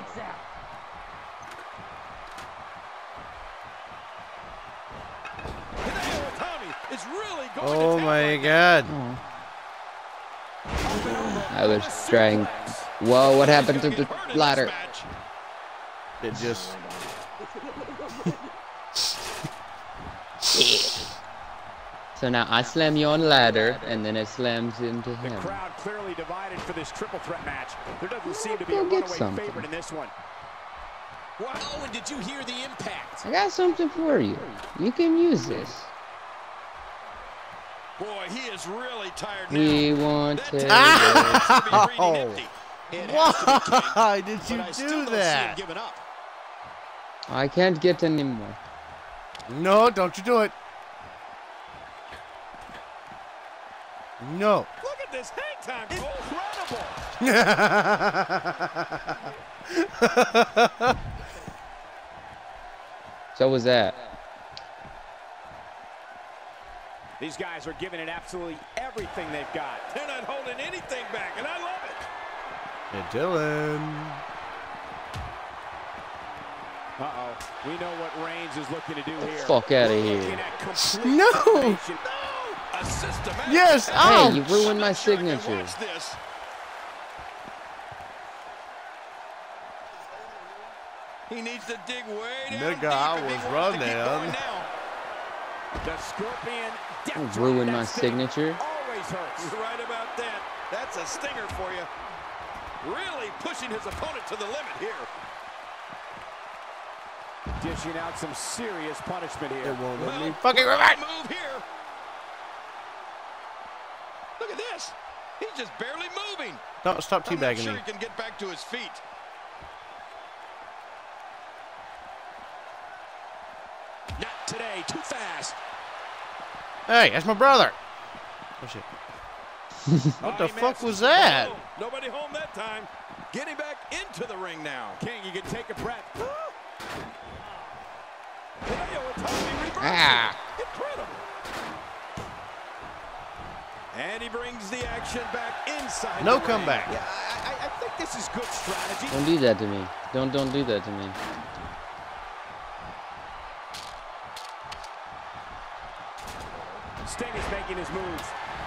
Hideo Itami is really going Oh to town my right now. god. I was trying. Whoa, what happened to He's the gonna get hurt in this ladder? match. It just... So now I slam you on the ladder, and then it slams into The him. crowd clearly divided for this triple threat match. There doesn't seem to be Go a get runaway something. favorite in this one. Wow, and did you hear the impact? I got something for you. You can use this. Boy, he is really tired now. We want That to. tag seems to be breathing Ow. empty. Why did you But I still do don't see him that? giving up. I can't get any more. No, don't you do it. No. Look at this hang time. Incredible. So was that. These guys are giving it absolutely everything they've got. They're not holding anything back, and I love it. Hey, Dylan. Uh-oh. We know what Reigns is looking to do here. Fuck out of We're here. looking at complete No. domination. A systematic. Yes, Hey, ouch. you ruined my I'm not sure I can signature. watch this. He needs to dig way down Nigga, deep I if he was wants to keep running. going now. The Scorpion You death ruined drop. my That sting signature. always hurts. You're right about that. That's a stinger for you. Really pushing his opponent to the limit here. Dishing out some serious punishment here. It won't let me Well, fucking we're on revert. the move here. Look at this. He's just barely moving. Don't stop I'm not teabagging sure me. he can get back to his feet. Not today. Too fast. Hey, that's my brother. Oh shit. What the he fuck misses was the that? blow. Nobody home that time. Getting back into the ring now. King, you can take a breath. Ah. Incredible. And he brings the action back inside. No the ring. comeback. Yeah, I think this is good strategy. Don't do that to me. Don't do that to me. Sting is making his moves.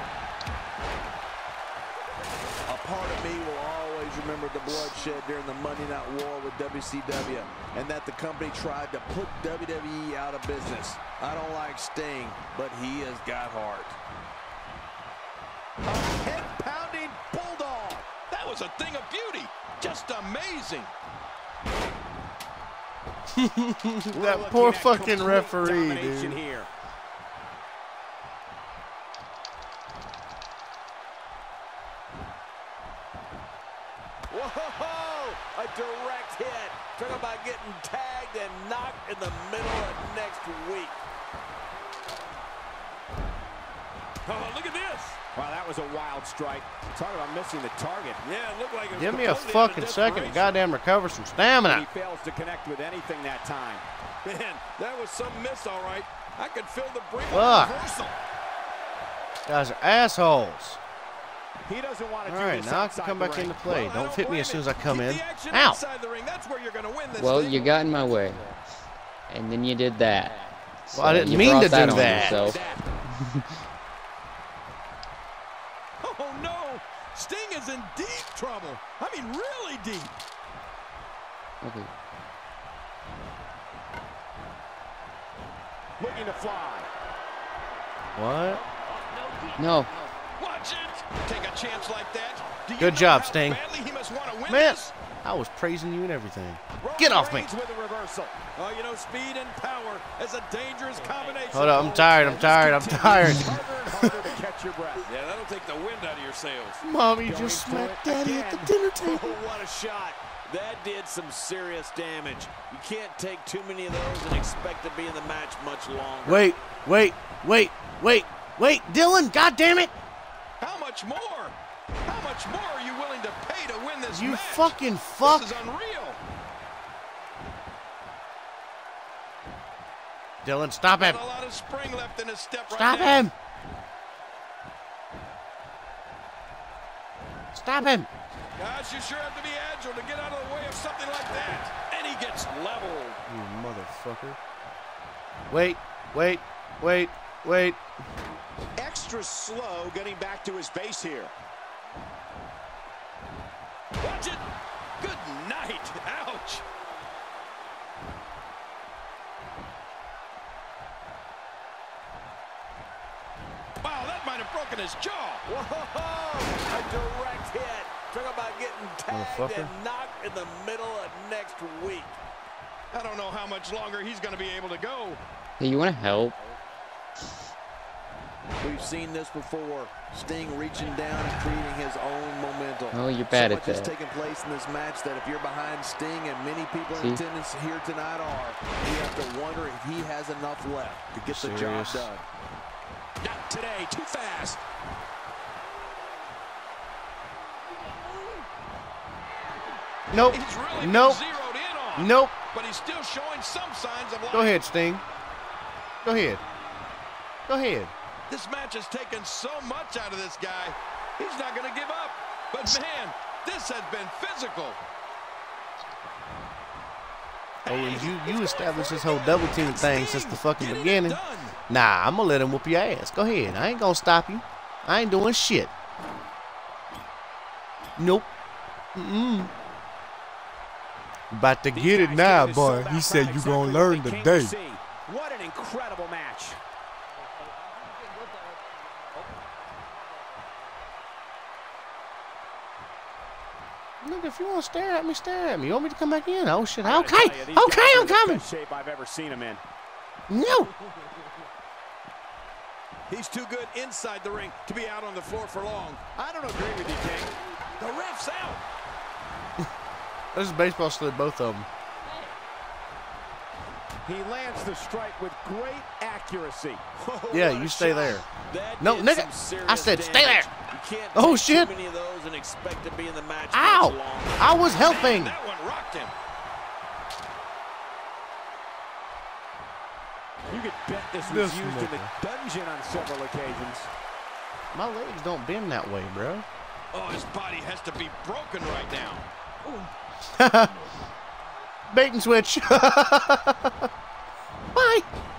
A part of me will always remember the bloodshed during the Monday Night War with WCW, and that the company tried to put WWE out of business. I don't like Sting, but he has got heart. A head-pounding bulldog. That was a thing of beauty. Just amazing. That We're poor looking at fucking complete referee, domination dude. here. Whoa! A direct hit. Talk about getting tagged and knocked in the middle of next week. Oh, look at this. Wow, that was a wild strike. Talk about missing the target. Yeah, it looked like it was Give me a completely out of fucking second to desperation. goddamn recover some He stamina. fails to connect with anything that time. Man, that was some miss, all right. I could feel the brink of Fuck. reversal. Guys are assholes. He doesn't want to All do right, this now I outside can come the back ring. into play. Well, I Don't hit me blame as soon as it. I come Keep in. the action Ow! outside the ring. That's where you're going to win this Well, thing. you got in my way. And then you did that. Well, I So didn't you mean brought to that do on that. yourself. Oh, no. Sting is in deep trouble. I mean, really deep. Okay. Looking to fly. What? No. Watch it. Take a chance like that. Do you Good know job, how Sting. badly he must want to win Man, this? I was praising you and everything. Roman Get off me. Reigns with a reversal. Oh, you know, speed and power is a dangerous combination. Hold up, I'm tired, I'm tired, I'm tired. Harder and harder to catch your breath. Yeah, that'll take the wind out of your sails. Mommy Going just for smacked it Daddy at the again. dinner Oh, table. what a shot. That did some serious damage. You can't take too many of those and expect to be in the match much longer. Wait, Dylan, God damn it! How much more? How much more are you willing to pay to win this You match? fucking fuck. This is unreal. Dylan, stop him. Not a lot of spring left in his step right Stop now. him. Stop him. Gosh, you sure have to be agile to get out of the way of something like that. And he gets leveled. You motherfucker. Wait. Extra slow getting back to his base here. Watch it. Good night. Ouch. Wow, that might have broken his jaw. Whoa! A direct hit. Talk about getting tagged Motherfucker. and knocked in the middle of next week. I don't know how much longer he's going to be able to go. Hey, you want to help? We've seen this before. Sting reaching down and creating his own momentum. Oh, you're bad at Much that. is taking place in this match that if you're behind Sting, and many people in attendance here tonight are, you have to wonder if he has enough left to get the job done. Not today, too fast. Nope. He's really Nope. zeroed in on. Nope. But he's still showing some signs of life. Go ahead, Sting. Go ahead. Go ahead. This match has taken so much out of this guy. He's not going to give up. But man, this has been physical. Oh, you established this whole double team thing since the fucking beginning. Nah, I'm gonna let him whoop your ass. Go ahead. I ain't gonna stop you. I ain't doing shit. Nope. About to get it now, boy. He said you gonna learn today. What an incredible match. Look, if you want to stare at me, stare at me. You want me to come back in? Oh, shit. Okay. Okay, I'm coming. Best shape I've ever seen him in. No. He's too good inside the ring to be out on the floor for long. I don't agree with you, King. The ref's out. This is baseball slid, both of them. He lands the strike with great accuracy. Yeah, you stay there. No, nigga. I said stay there. You can't Oh, take shit. too many of those and expect to be in the match Ow. much longer. I was helping. That one rocked him. You could bet this was used in the dungeon on several occasions. My legs don't bend that way, bro. Oh, his body has to be broken right now. Bait and switch. Bye.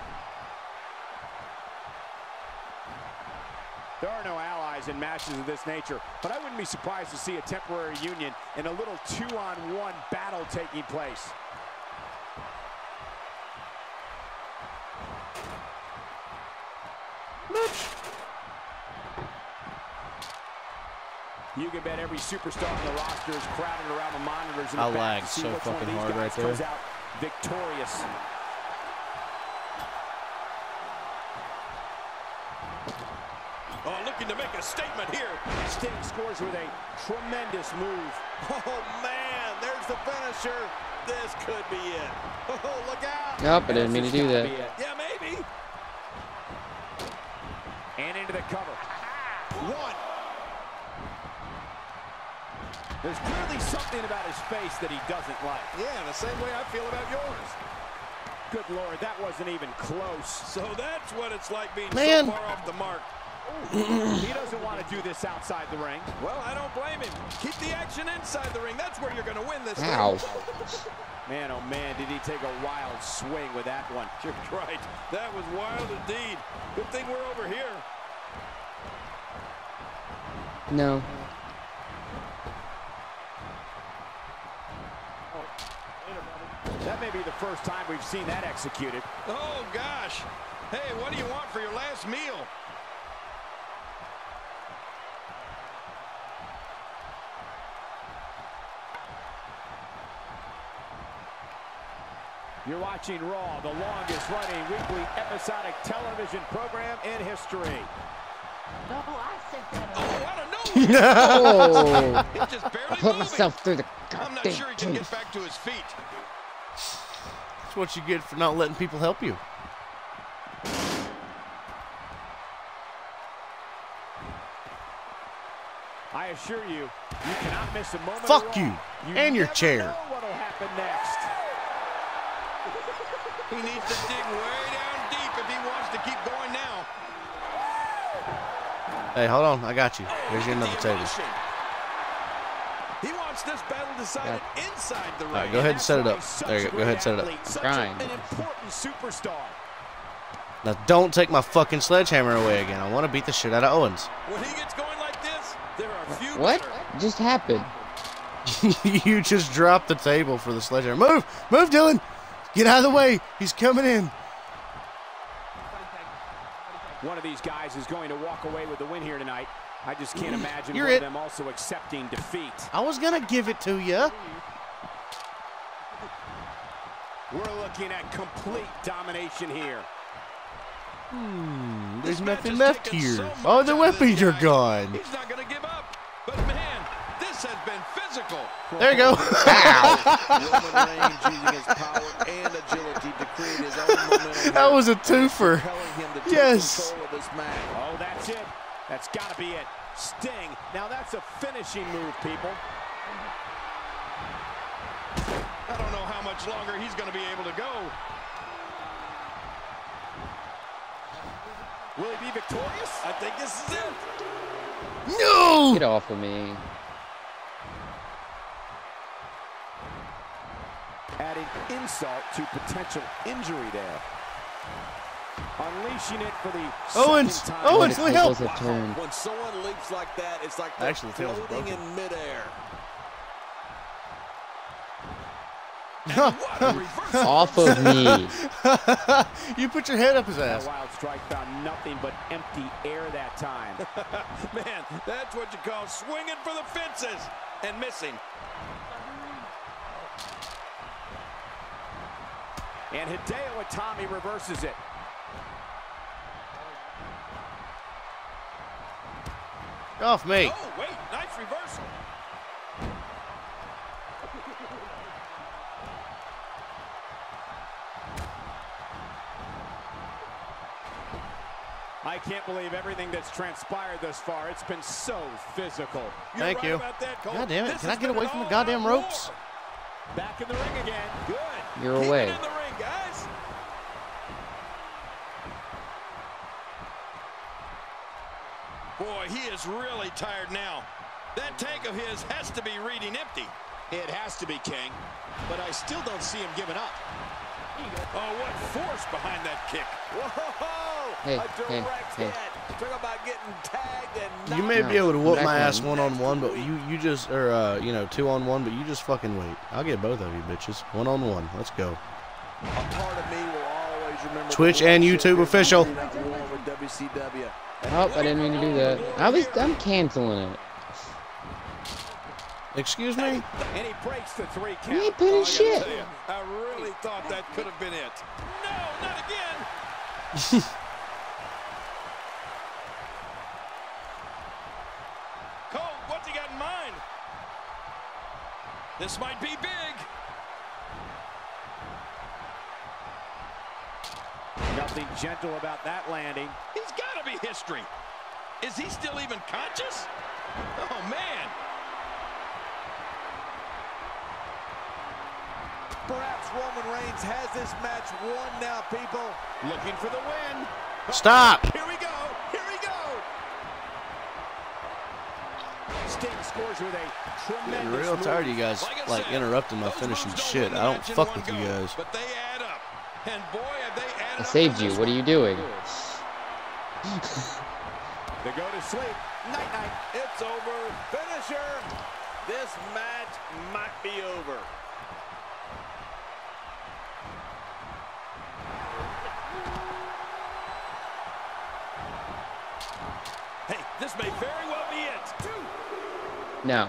There are no allies in matches of this nature, but I wouldn't be surprised to see a temporary union and a little 2-on-1 battle taking place. You can bet every superstar on the roster is crowded around the monitors in the I back lagged to see so which one of fucking these hard guys right there. comes out victorious. Oh, looking to make a statement here. Sting scores with a tremendous move. Oh, man, there's the finisher. This could be it. Oh, look out. Nope, I didn't mean to do that. Yeah, maybe. And into the cover. One. There's clearly something about his face that he doesn't like. Yeah, the same way I feel about yours. Good Lord, that wasn't even close. So that's what it's like being Man. so far off the mark. He doesn't want to do this outside the ring. Well, I don't blame him. Keep the action inside the ring. That's where you're going to win this Ow. thing. Man, oh man, did he take a wild swing with that one. You're right. That was wild indeed. Good thing we're over here. No. That may be the first time we've seen that executed. Oh, gosh. Hey, what do you want for your last meal? You're watching Raw, the longest running weekly episodic television program in history. No, I said that. Oh, out of nowhere. Oh. He's just I barely put moving. myself through the I'm not goddamn sure he can tooth. get back to his feet. That's what you get for not letting people help you. I assure you, you cannot miss a moment. Fuck of you. Raw. And your never chair. know what'll happen next. He needs to dig way down deep if he wants to keep going now. Hey, hold on. I got you. Here's your The another table. emotion. He wants this battle decided inside the ring. All right, go ahead and set it up. Such There you a go. Go ahead and set it up. athlete, such Crying. an important superstar. Now, don't take my fucking sledgehammer away again. I want to beat the shit out of Owens. When he gets going like this, there are few What better. just happened? You just dropped the table for the sledgehammer. Move! Move, Dylan! Get out of the way! He's coming in. One of these guys is going to walk away with the win here tonight. I just can't imagine You're one it. of them also accepting defeat. I was going to give it to you. We're looking at complete domination here. There's This match nothing has left taken here. so Oh, much the out of this weapons are guy. gone. He's not going to give up. But man, this has been physical. There you go. Roman Reigns using his power and agility to create his own momentum. That was a twofer. Compelling him to take Yes. control of this match. Oh, that's it. That's got to be it. Sting. Now that's a finishing move, people. I don't know how much longer he's going to be able to go. Will he be victorious? I think this is it. No. Get off of me. Adding insult to potential injury there. Unleashing it for the Owens. second time. Owens, The let me help. tables have turned. When someone leaps like that, it's like they're Actually, the tails are floating broken. in midair. Off of me. You put your head up his That ass. wild strike found nothing but empty air that time. Man, that's what you call swinging for the fences and missing. And Hideo Itami reverses it. Off me. Oh, wait, nice reversal. I can't believe everything that's transpired thus far. It's been so physical. Thank You're you. right about that, Cole. God damn it. This Can I has get been away an from the all-out goddamn war. ropes? Back in the ring again. Good. You're Keep away. it in the ring, guys. Boy, he is really tired now. That tank of his has to be reading empty. It has to be, King. But I still don't see him giving up. Oh, what force behind that kick. Whoa! Hey, a hey, direct hey. hit. Talk about getting tagged and You may No, be able to whoop back my ass one. one-on-one, but you just, or, you know, 2-on-1, but you just fucking wait. I'll get both of you bitches. 1-on-1. Let's go. A part of me will always remember Twitch the and bloodshed YouTube during official. that war with WCW. Oh, I didn't mean to do that. I'm canceling it. Excuse me? And he breaks the 3 count. You ain't putting I shit. gotta tell you, I really thought that could have been it. No, not again. Cole, what's he got in mind? This might be big. Nothing gentle about that landing. He's got to be history. Is he still even conscious? Oh, man. Perhaps Roman Reigns has this match won now, people. Looking for the win. Stop! Here we go. Here we go. Sting scores with a I'm tremendous getting real move. tired of you guys, Like I like, said, interrupting my those finishing moves shit. win the I don't match in fuck one with you go, guys. But they add up. And boy, have they added I up saved in you. this What are one. you doing? They go to sleep. Night-night. It's over. Finisher. This match might be over. Hey, this may very well be it. No.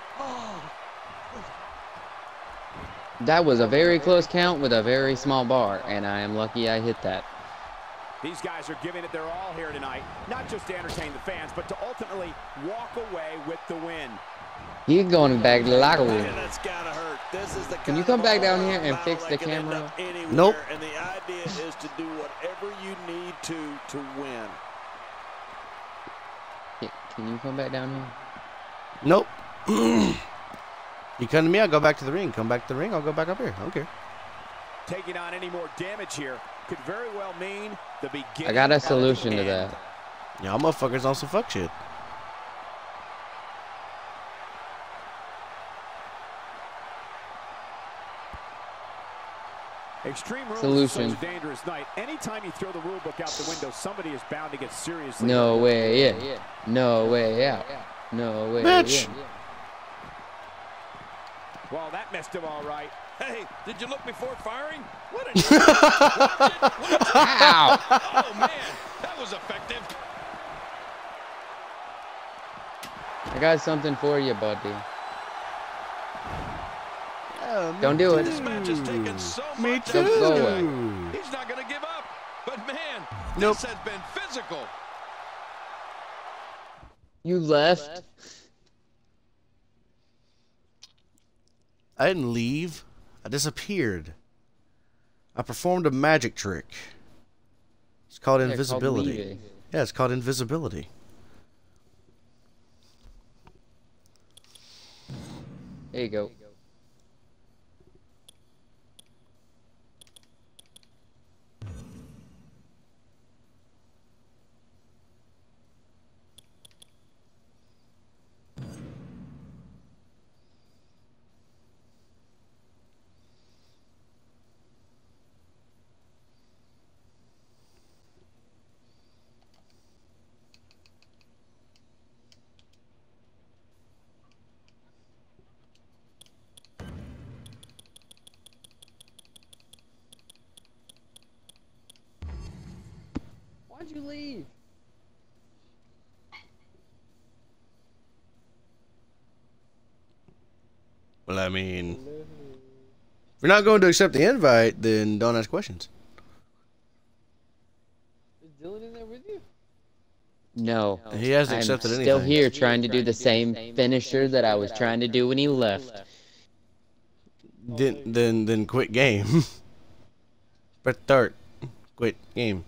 That was a very close count with a very small bar, and I am lucky I hit that. These guys are giving it their all here tonight. Not just to entertain the fans, but to ultimately walk away with the win. He's going back to the locker room. And that's gotta hurt. This is the Can you kind come of back down all-out here and battle fix that the can end camera? up anywhere, Nope. And the idea is to do whatever you need to win. Can you come back down here? Nope. You come to me, I'll go back to the ring. Come back to the ring, I'll go back up here. I don't care. Taking on any more damage here could very well mean the beginning. I got a of the solution to end. that. Y'all motherfuckers on some fuck shit. Extreme Rules Solution. is such a dangerous night. Anytime you throw the rule book out the window, somebody is bound to get seriously No hurt. way in. No way out. No way Bitch. in. Well, that messed him all right. Hey, did you look before firing? What an Ow! Oh, man, that was effective. I got something for you, buddy. Don't do it. This match has taken so Me much too. out of this Go guy. away. He's not going to give up. But, man, Nope. this has been physical. physical. You left? I didn't leave. I disappeared. I performed a magic trick. It's called invisibility. leaving. Yeah, it's called invisibility. There you go. Why'd you leave? Well, I mean, if you're not going to accept the invite, then don't ask questions. Is Dylan in there with you? No. He hasn't I'm accepted anything. still here trying to do the same finisher that I was trying to do when he left. Then quit game. Press start. Quit game.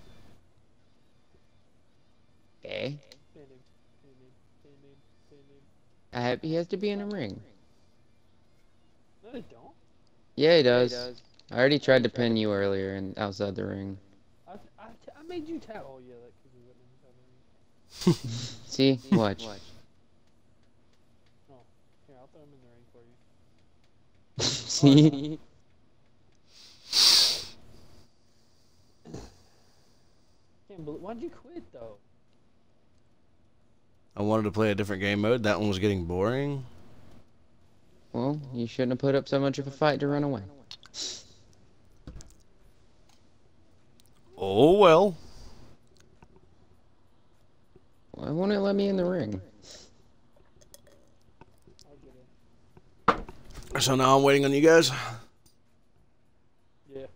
Okay. Pin him, pin him, pin him, pin him. He has to be in a ring. No, they don't. Yeah, he does. I already tried to pin you earlier and outside the ring. I made you tap. Oh, yeah, that could be what I'm telling you. See? Watch. Oh, here, I'll throw him in the ring for you. See? Can't believe, why'd you quit, though? I wanted to play a different game mode. That one was getting boring. Well, you shouldn't have put up so much of a fight to run away. Oh well. Why won't it let me in the ring? I'll get in. So now I'm waiting on you guys. Yeah.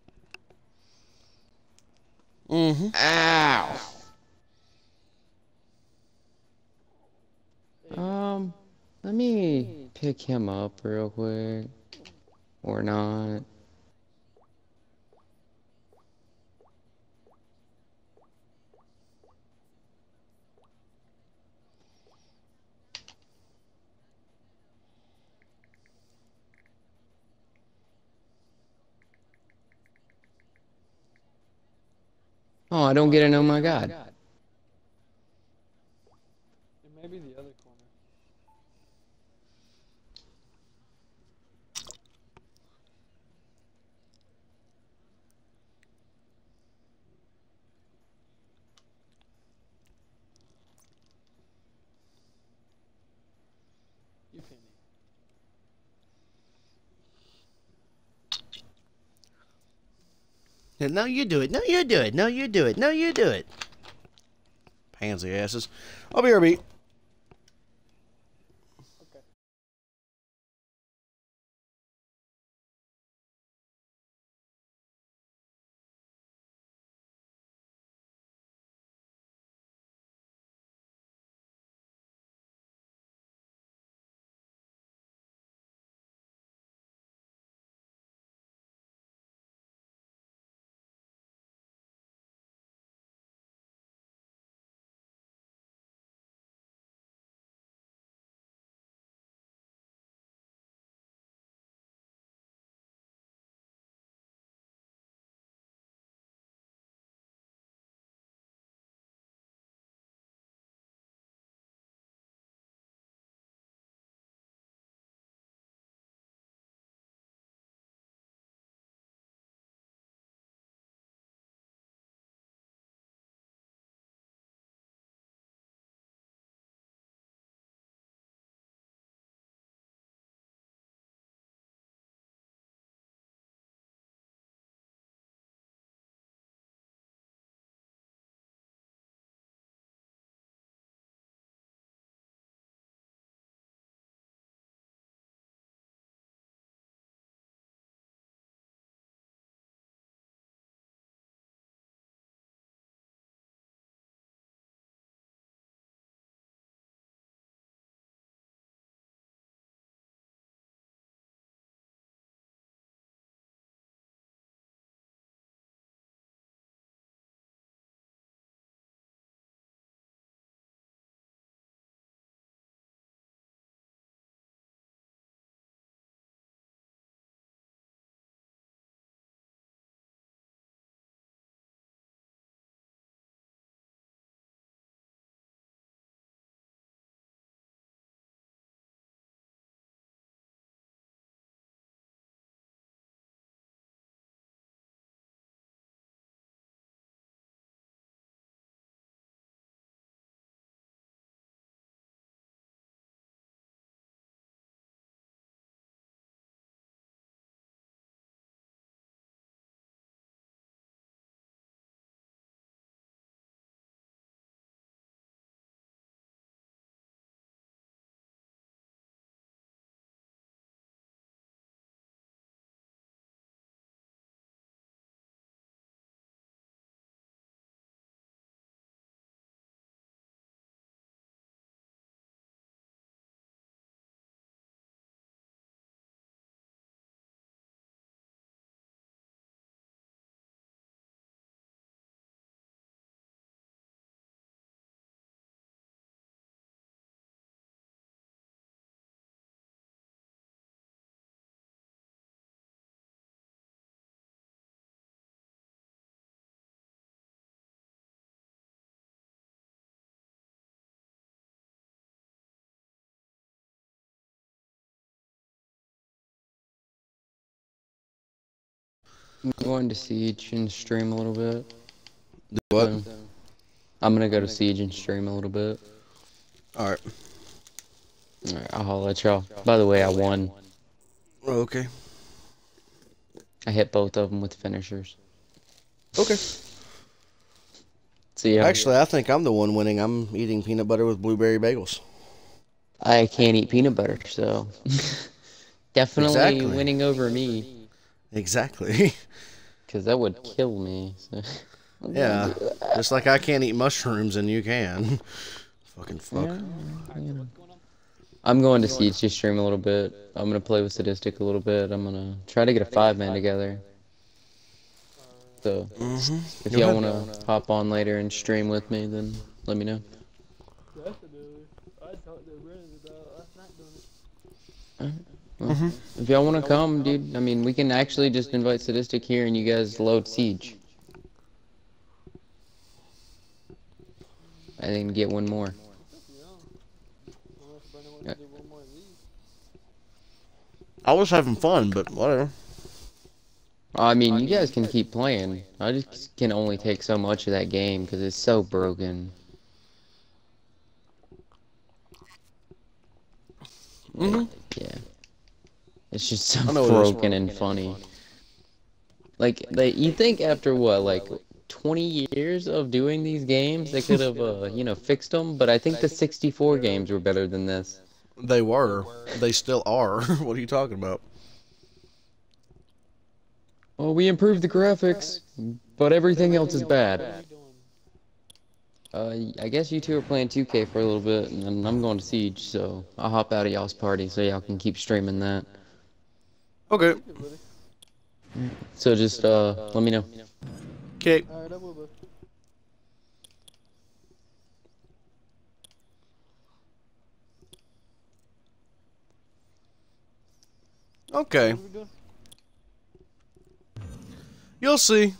Mm-hmm. Ow! Let me pick him up real quick. Or not. Oh, I don't get an oh my god. It may be the other corner. You pin me. No, you do it. No, you do it. No, you do it. No, you do it. Pansy asses. I'll be RB. I'm going to Siege and stream a little bit. What? I'm gonna go to Siege and stream a little bit. Alright. Alright, I'll holler at y'all. By the way, I won. Okay. I hit both of them with finishers. Okay. See ya. Actually, I think I'm the one winning. I'm eating peanut butter with blueberry bagels. I can't eat peanut butter, so definitely Exactly. winning over me. Exactly. Cause that would kill me. So. Yeah. Just like I can't eat mushrooms and you can. Fucking fuck. Yeah. I'm going to Siege to stream a little bit. I'm gonna play with Sadistic a little bit. I'm gonna try to get a 5-man together. So, if y'all wanna hop on later and stream with me, then let me know. Well, if y'all wanna come, dude, I mean, we can actually just invite Sadistic here and you guys load Siege. I think get one more. I was having fun, but whatever. I mean, you guys can keep playing. I just can only take so much of that game because it's so broken. Yeah. It's just so broken and funny. Like, you think after what, like 20 years of doing these games, they could have, you know, fixed them, but I think the 64 games were better than this. They were. They still are. What are you talking about? Well, we improved the graphics, but everything else is bad. I guess you two are playing 2K for a little bit, and then I'm going to Siege, so I'll hop out of y'all's party so y'all can keep streaming that. Okay. So just, let me know. Okay. Okay. You'll see.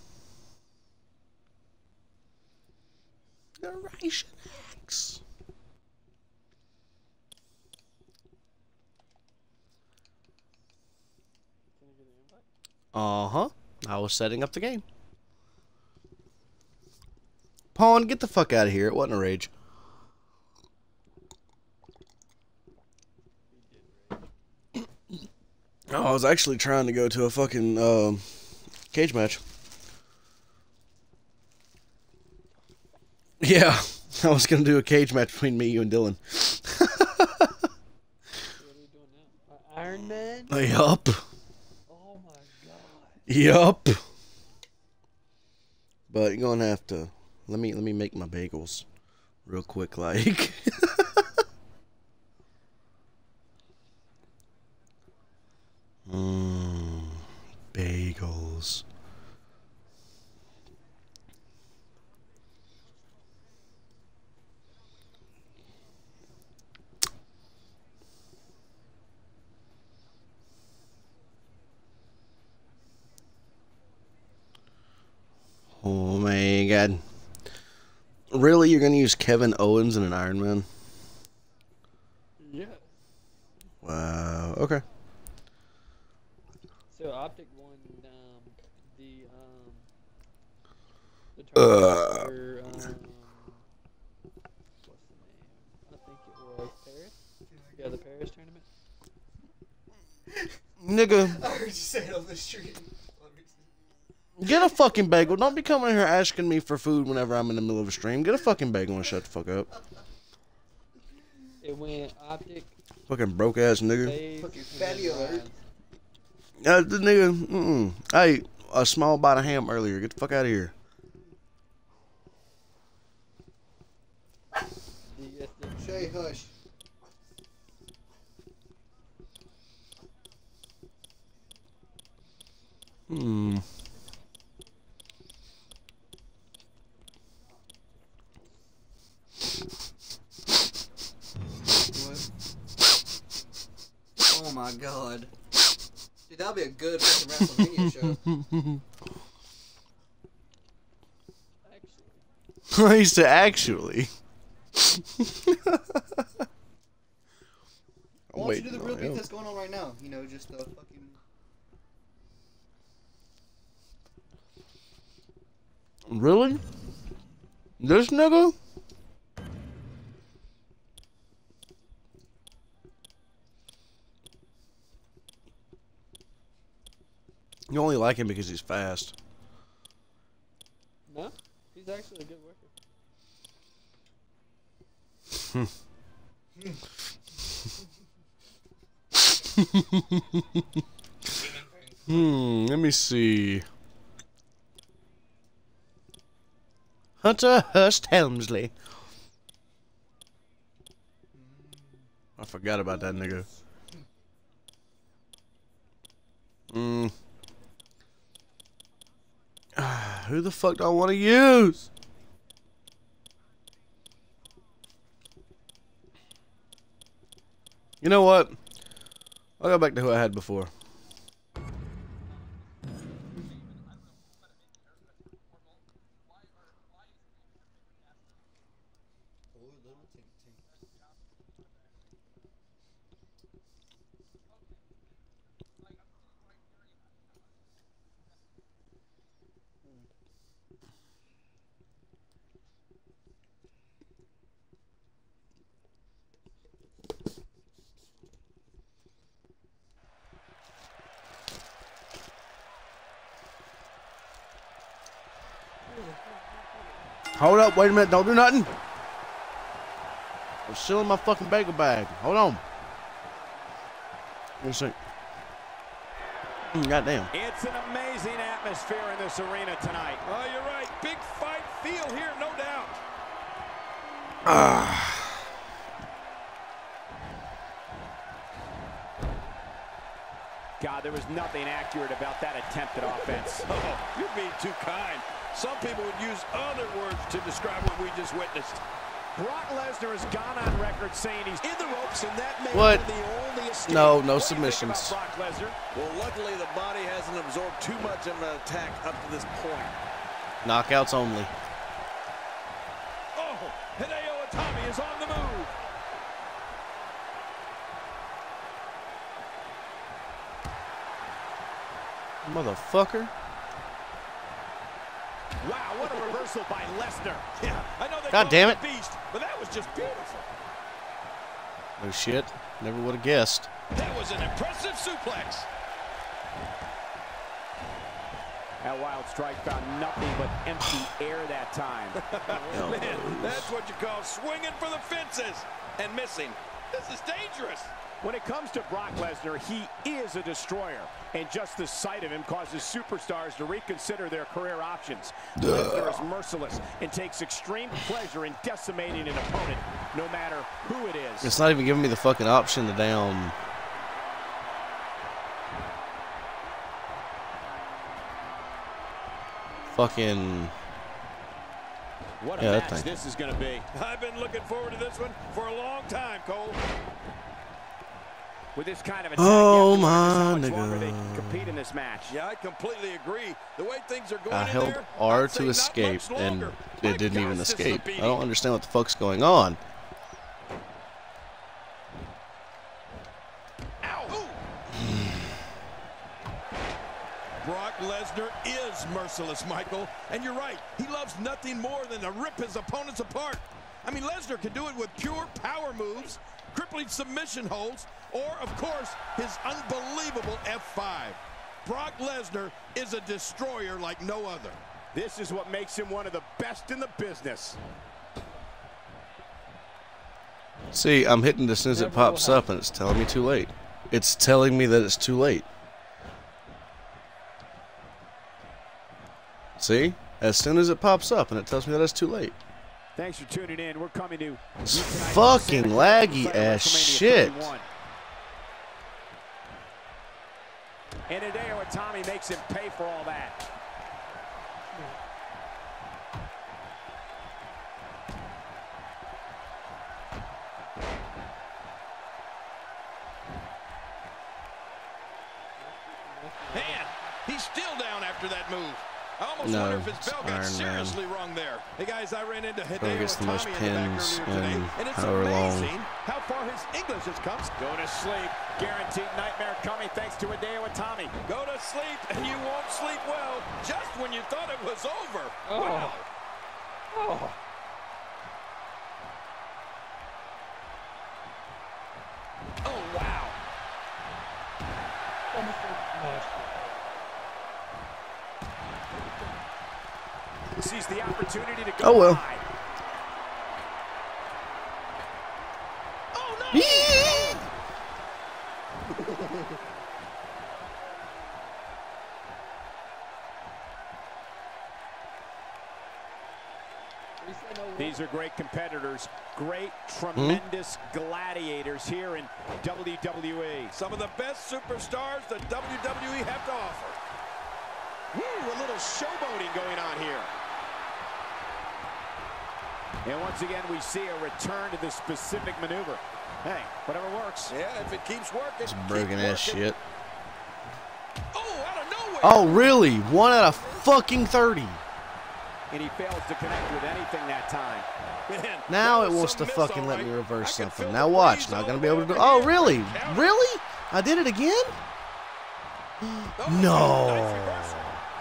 Generation X. Uh-huh. I was setting up the game. Pawn, get the fuck out of here. It wasn't a rage. Oh, I was actually trying to go to a fucking cage match. Yeah, I was gonna do a cage match between me, you, and Dylan. Iron Man? Yup. Oh my god. Yup. But you're gonna have to let me make my bagels real quick, like. Bagels. Oh my god. Really? You're gonna use Kevin Owens in an Iron Man? Yeah. Wow. Okay. So Optic won the tournament for, what's the name? I think it was Paris. Yeah, the Paris tournament. Nigga, I heard you say it on the street. get a fucking bagel. Don't be coming in here asking me for food whenever I'm in the middle of a stream. Get a fucking bagel and shut the fuck up. It went Optic. Fucking broke ass nigga. FaZe, Fucking and fatty then alert. Ryan. The nigga, I ate a small bite of ham earlier. Get the fuck out of here. Shay, hush. What? Oh my god. Dude, that'll be a good fucking WrestleMania show. Actually. I used to actually. Why don't you do the real beef that's going on right now? You know, just the fucking... Really? This nigga? You only like him because he's fast. No, he's actually a good worker. Let me see. Hunter Hearst Helmsley. I forgot about that nigga. Who the fuck do I want to use? You know what? I'll go back to who I had before. Hold up, wait a minute, don't do nothing. I'm still in my fucking bagel bag. Hold on. Let me see. Goddamn. It's an amazing atmosphere in this arena tonight. Oh, you're right. Big fight feel here, no doubt. God, there was nothing accurate about that attempted offense. Oh, you're being too kind. Some people would use other words to describe what we just witnessed. Brock Lesnar has gone on record saying he's In the ropes, and that may What? be the only escape. No What do you think submissions. about Brock Lesnar? Well, luckily the body hasn't absorbed too much of an attack up to this point. Knockouts only. Oh, Hideo Itami is on the move. Motherfucker. Wow, what a reversal by Lesnar. Yeah, I know they God call damn him it. a beast, but that was just beautiful. Oh shit. Never would have guessed. That was an impressive suplex. That wild strike found nothing but empty air that time. Man, that's what you call swinging for the fences and missing. This is dangerous. When it comes to Brock Lesnar, he is a destroyer. And just the sight of him causes superstars to reconsider their career options. Lesnar is merciless and takes extreme pleasure in decimating an opponent, no matter who it is. It's not even giving me the fucking option to damn. Fucking. What a Yeah, that match thing. this is going to be. I've been looking forward to this one for a long time, Cole. With this kind of attack, Oh, you have to wonder my how much longer they nigga. can compete in this match. Yeah, I completely agree. The way things are going I in held there, R I'd say to not escape much and longer. it My didn't even gosh, this is a escape. I beating. don't understand what the fuck's going on. Ow. Brock Lesnar is merciless, Michael. And you're right. He loves nothing more than to rip his opponents apart. I mean, Lesnar can do it with pure power moves, crippling submission holds, or, of course, his unbelievable F5. Brock Lesnar is a destroyer like no other. This is what makes him one of the best in the business. See, I'm hitting it as soon as it pops up and it's telling me too late. It's telling me that it's too late. See? As soon as it pops up and it tells me that it's too late. Thanks for tuning in. We're coming to It's you tonight fucking from laggy WrestleMania as shit. 31. And Hideo Itami makes him pay for all that. Man, he's still down after that move. I almost wonder if his bell got seriously wrong there. Hey guys, I ran into Hideo gets the most Itami in the back pins earlier today, and it's however amazing long. how far his English has come. Go to sleep. Guaranteed nightmare coming thanks to Hideo Itami. Go to sleep, and you won't sleep well. Just when you thought it was over. Oh. Wow. Oh. Oh, wow. Sees the opportunity to go Oh, well. high. Oh, no. These are great competitors, great, tremendous gladiators here in WWE. Some of the best superstars that WWE have to offer. A little showboating going on here. And once again, we see a return to this specific maneuver. Hey, whatever works. Yeah, if it keeps working. It's broken ass shit. Oh, out of nowhere. Oh, really? 1 out of fucking 30. And he fails to connect with anything that time. Man, Now it was wants to some miss, fucking all let right. me I reverse can something. feel Now the watch. breeze Not all gonna the be able way to do. over Oh, here. really? Counter. Really? I did it again? Oh, No. nice reversal.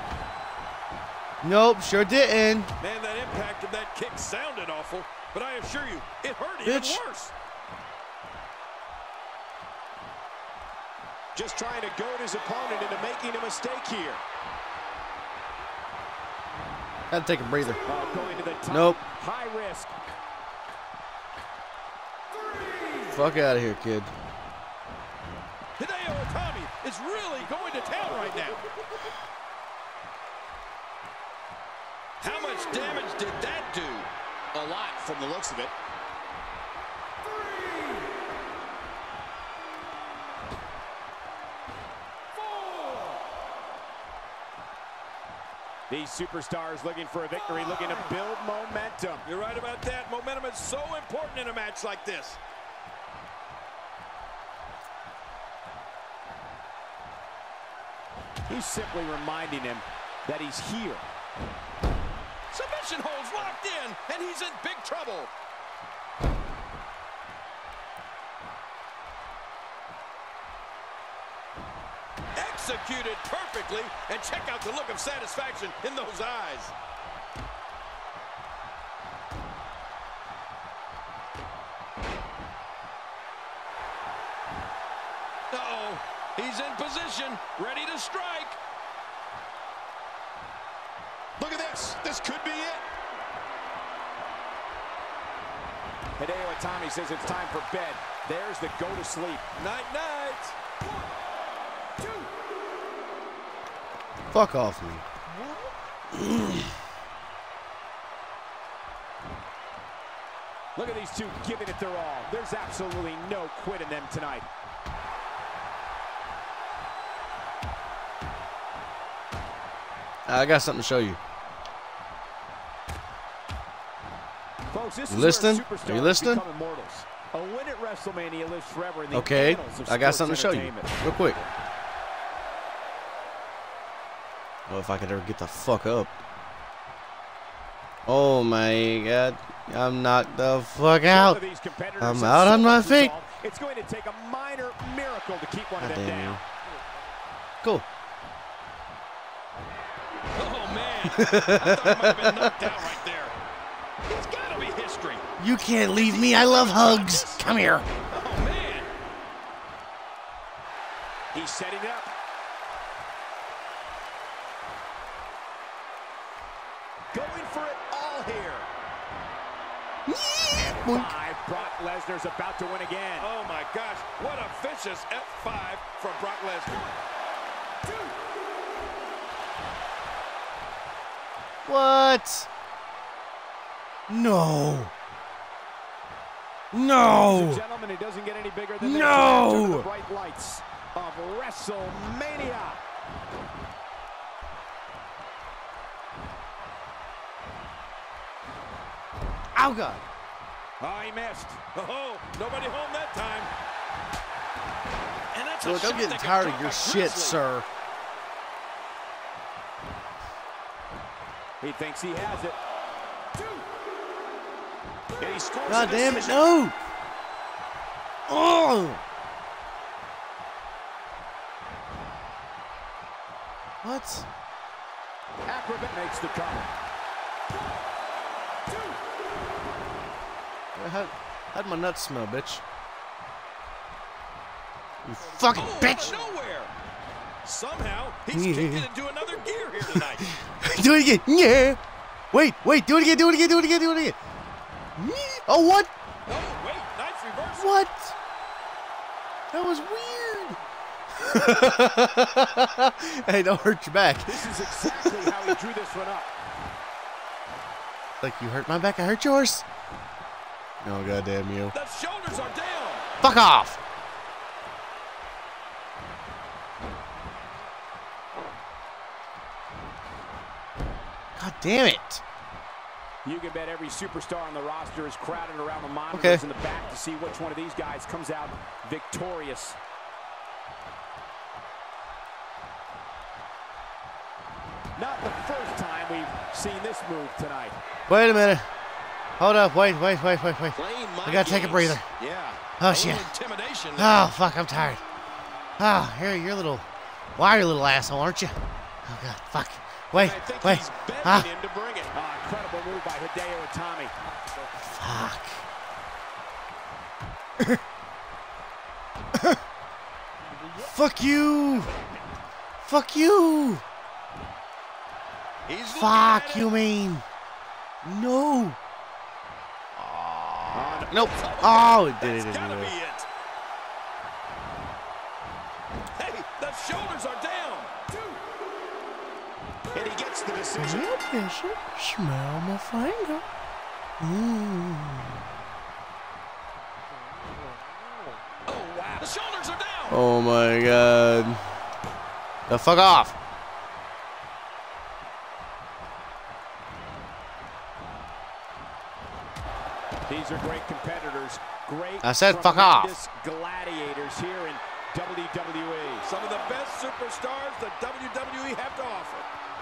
Nope, sure didn't. Man, that impact of that kick sounded awful, but I assure you, it hurt Bitch. even worse. Just trying to goad his opponent into making a mistake here. Had to take a breather. Going to the top. Nope. High risk. Fuck out of here, kid. Hideo Itami is really going to town right now. How much damage did that do? A lot from the looks of it. These superstars looking for a victory, looking to build momentum. You're right about that. Momentum is so important in a match like this. He's simply reminding him that he's here. Submission holds locked in, and he's in big trouble. Executed perfectly, and check out the look of satisfaction in those eyes. Uh-oh, he's in position, ready to strike. Look at this. This could be it. Hideo Itami says it's time for bed. There's the go to sleep. Night, night. Fuck off me. Look at these two giving it their all. There's absolutely no quit in them tonight. I got something to show you. Folks, this You is listening? where superstars Are you listening? become immortals. A win at WrestleMania lives forever in the Okay, annals of I got sports something to show you. entertainment. Real quick. Oh, if I could ever get the fuck up. Oh my god. I'm knocked the fuck out. Both of these competitors I'm have out so on my much feet. resolve, it's going to take a minor miracle to keep one of God them damn down. you. Cool. Oh, man. I thought he might have been knocked out right there. It's got to be history. You can't leave me. I love hugs. Come here. Oh, man. He's setting it up. Going for it all here. Boink. F5. Brock Lesnar's about to win again. Oh, my gosh. What a vicious F5 from Brock Lesnar. What? No. No. Gentlemen, it doesn't get any bigger than this. No. Under the bright lights of WrestleMania. Oh, God. Oh, he missed. Oh, nobody home that time. And that's Look, I'm getting tired of your shit, sir. He thinks he has it. And he scores. God damn it, no! Oh! What? Acrobat makes the cover. How'd my nuts smell, bitch? You fucking bitch! Nowhere. Somehow he's kicking into another gear here tonight. Do it again. Yeah. Wait. Do it again. Do it again. Oh, what? Oh, wait. Nice reversal. What? That was weird. Hey, don't hurt your back. This is exactly how he drew this one up. Like you hurt my back, I hurt yours. Oh, goddamn you. The shoulders are down. Fuck off. God damn it. You can bet every superstar on the roster is crowded around the monitors in the back to see which one of these guys comes out victorious. Not the first time we've seen this move tonight. Wait a minute. Hold up. Wait. I gotta take a breather. Yeah. Oh, shit. Intimidation. Oh, fuck, I'm tired. Oh, you're a little... Why are you a little asshole, aren't you? Oh, God, fuck. Wait. He's bending in to bring it. Incredible move by Hideo Itami. Fuck. Fuck you. Fuck you. Fuck you mean. No. Nope. Oh, it did it anyway. Hey, the shoulders are down. And he gets the decision. Smell my finger. Oh, wow. The shoulders are down. Oh, my God. The fuck off. These are great competitors. Great. I said fuck off. Gladiators here in WWE. Some of the best superstars that WWE have to offer.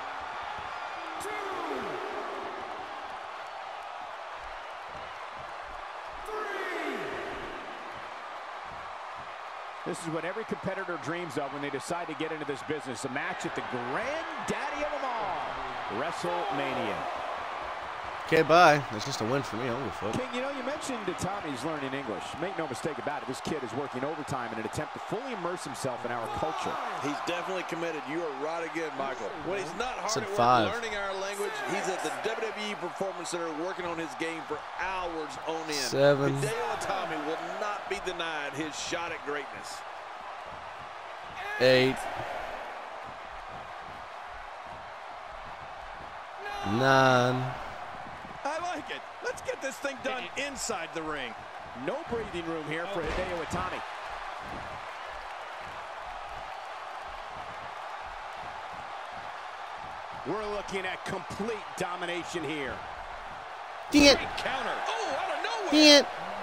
This is what every competitor dreams of when they decide to get into this business. A match at the granddaddy of them all, WrestleMania. Okay, bye. That's just a win for me. I don't give a fuck. King, you know, you mentioned that Tommy's learning English. Make no mistake about it, this kid is working overtime in an attempt to fully immerse himself in our culture. He's definitely committed. You are right again, Michael. When he's not hard at work 5. learning our language, he's at the WWE Performance Center working on his game for hours on end. 7. Hideo Itami will not be denied his shot at greatness. 8. 9. I like it. Let's get this thing done inside the ring. No breathing room here for Hideo Itami. We're looking at complete domination here. Dang it. Great counter. Oh, out of nowhere. Dang it.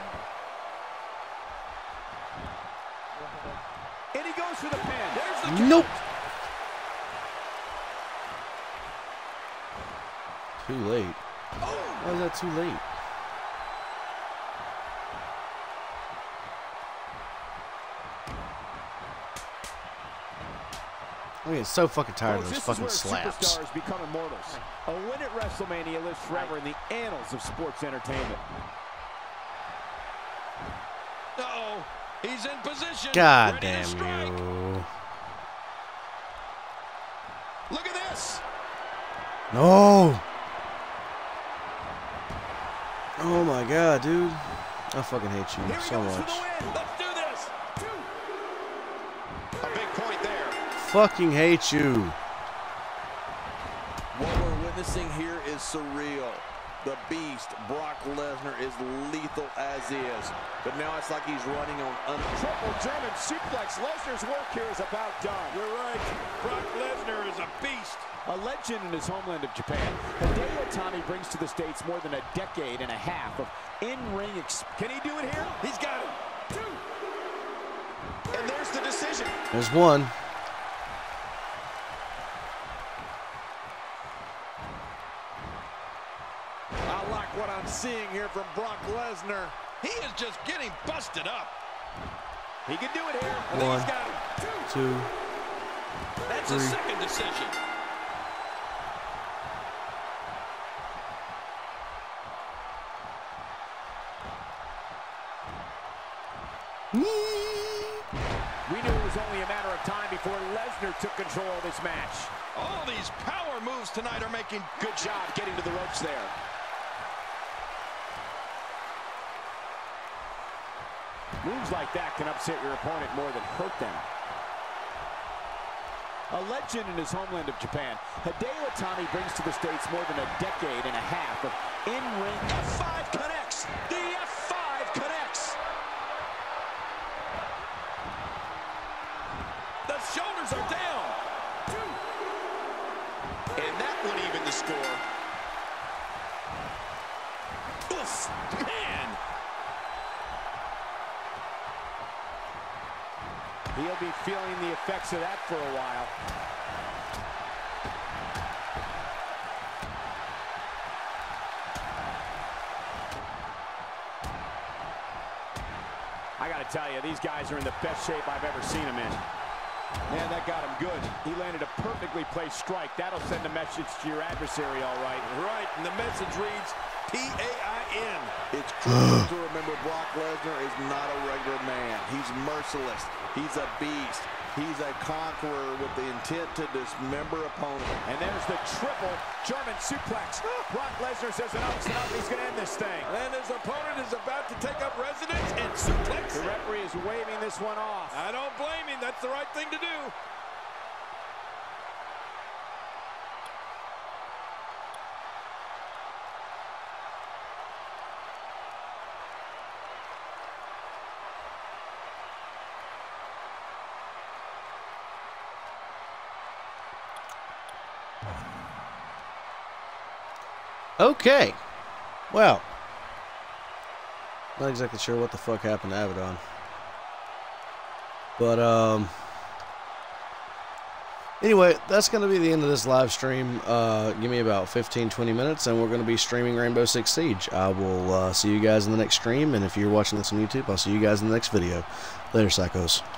And he goes for the pin. There's the Nope. count. Too late. Why is that too late? I'm getting so fucking tired of those fucking slaps. Superstars become immortals. A win at WrestleMania lives forever in the annals of sports entertainment. Uh-oh. He's in position. God ready to damn strike. you. Look at this. No. Oh my God, dude. I fucking hate you Here he so goes for much. the win. Let's do this. A big point there. Fucking hate you. What we're witnessing here is surreal. The Beast, Brock Lesnar, is lethal as is. But now it's like he's running on Triple German suplex. Lesnar's work here is about done. You're right. Brock Lesnar is a beast. A legend in his homeland of Japan, Hideo Itami brings to the States more than a decade and a half of in-ring experience. Can he do it here? He's got it. 2. And there's the decision. There's 1. seeing here from Brock Lesnar. He is just getting busted up. He can do it here. I think he's got it. 2. That's 3. a second decision. We knew it was only a matter of time before Lesnar took control of this match. All these power moves tonight are making Good job getting to the ropes there. Moves like that can upset your opponent more than hurt them. A legend in his homeland of Japan, Hideo Itami brings to the States more than a decade and a half of in-ring. F5 connects. The F5 connects. The shoulders are down. And that one even the score. Oof, man. He'll be feeling the effects of that for a while. I gotta tell you, these guys are in the best shape I've ever seen them in. Man, that got him good. He landed a perfectly placed strike. That'll send a message to your adversary, all right. Right, and the message reads P-A-I-N. It's crucial to remember Brock Lesnar is not a regular man. He's merciless. He's a beast. He's a conqueror with the intent to dismember opponent. And there's the triple German suplex. Brock Lesnar says enough's enough. He's going to end this thing. And his opponent is about to take up residence and suplex. The referee is waving this one off. I don't blame him. That's the right thing to do. Okay. Well, not exactly sure what the fuck happened to Abaddon. But, anyway, that's going to be the end of this live stream. Give me about 15-20 minutes, and we're going to be streaming Rainbow Six Siege. I will see you guys in the next stream, and if you're watching this on YouTube, I'll see you guys in the next video. Later, psychos.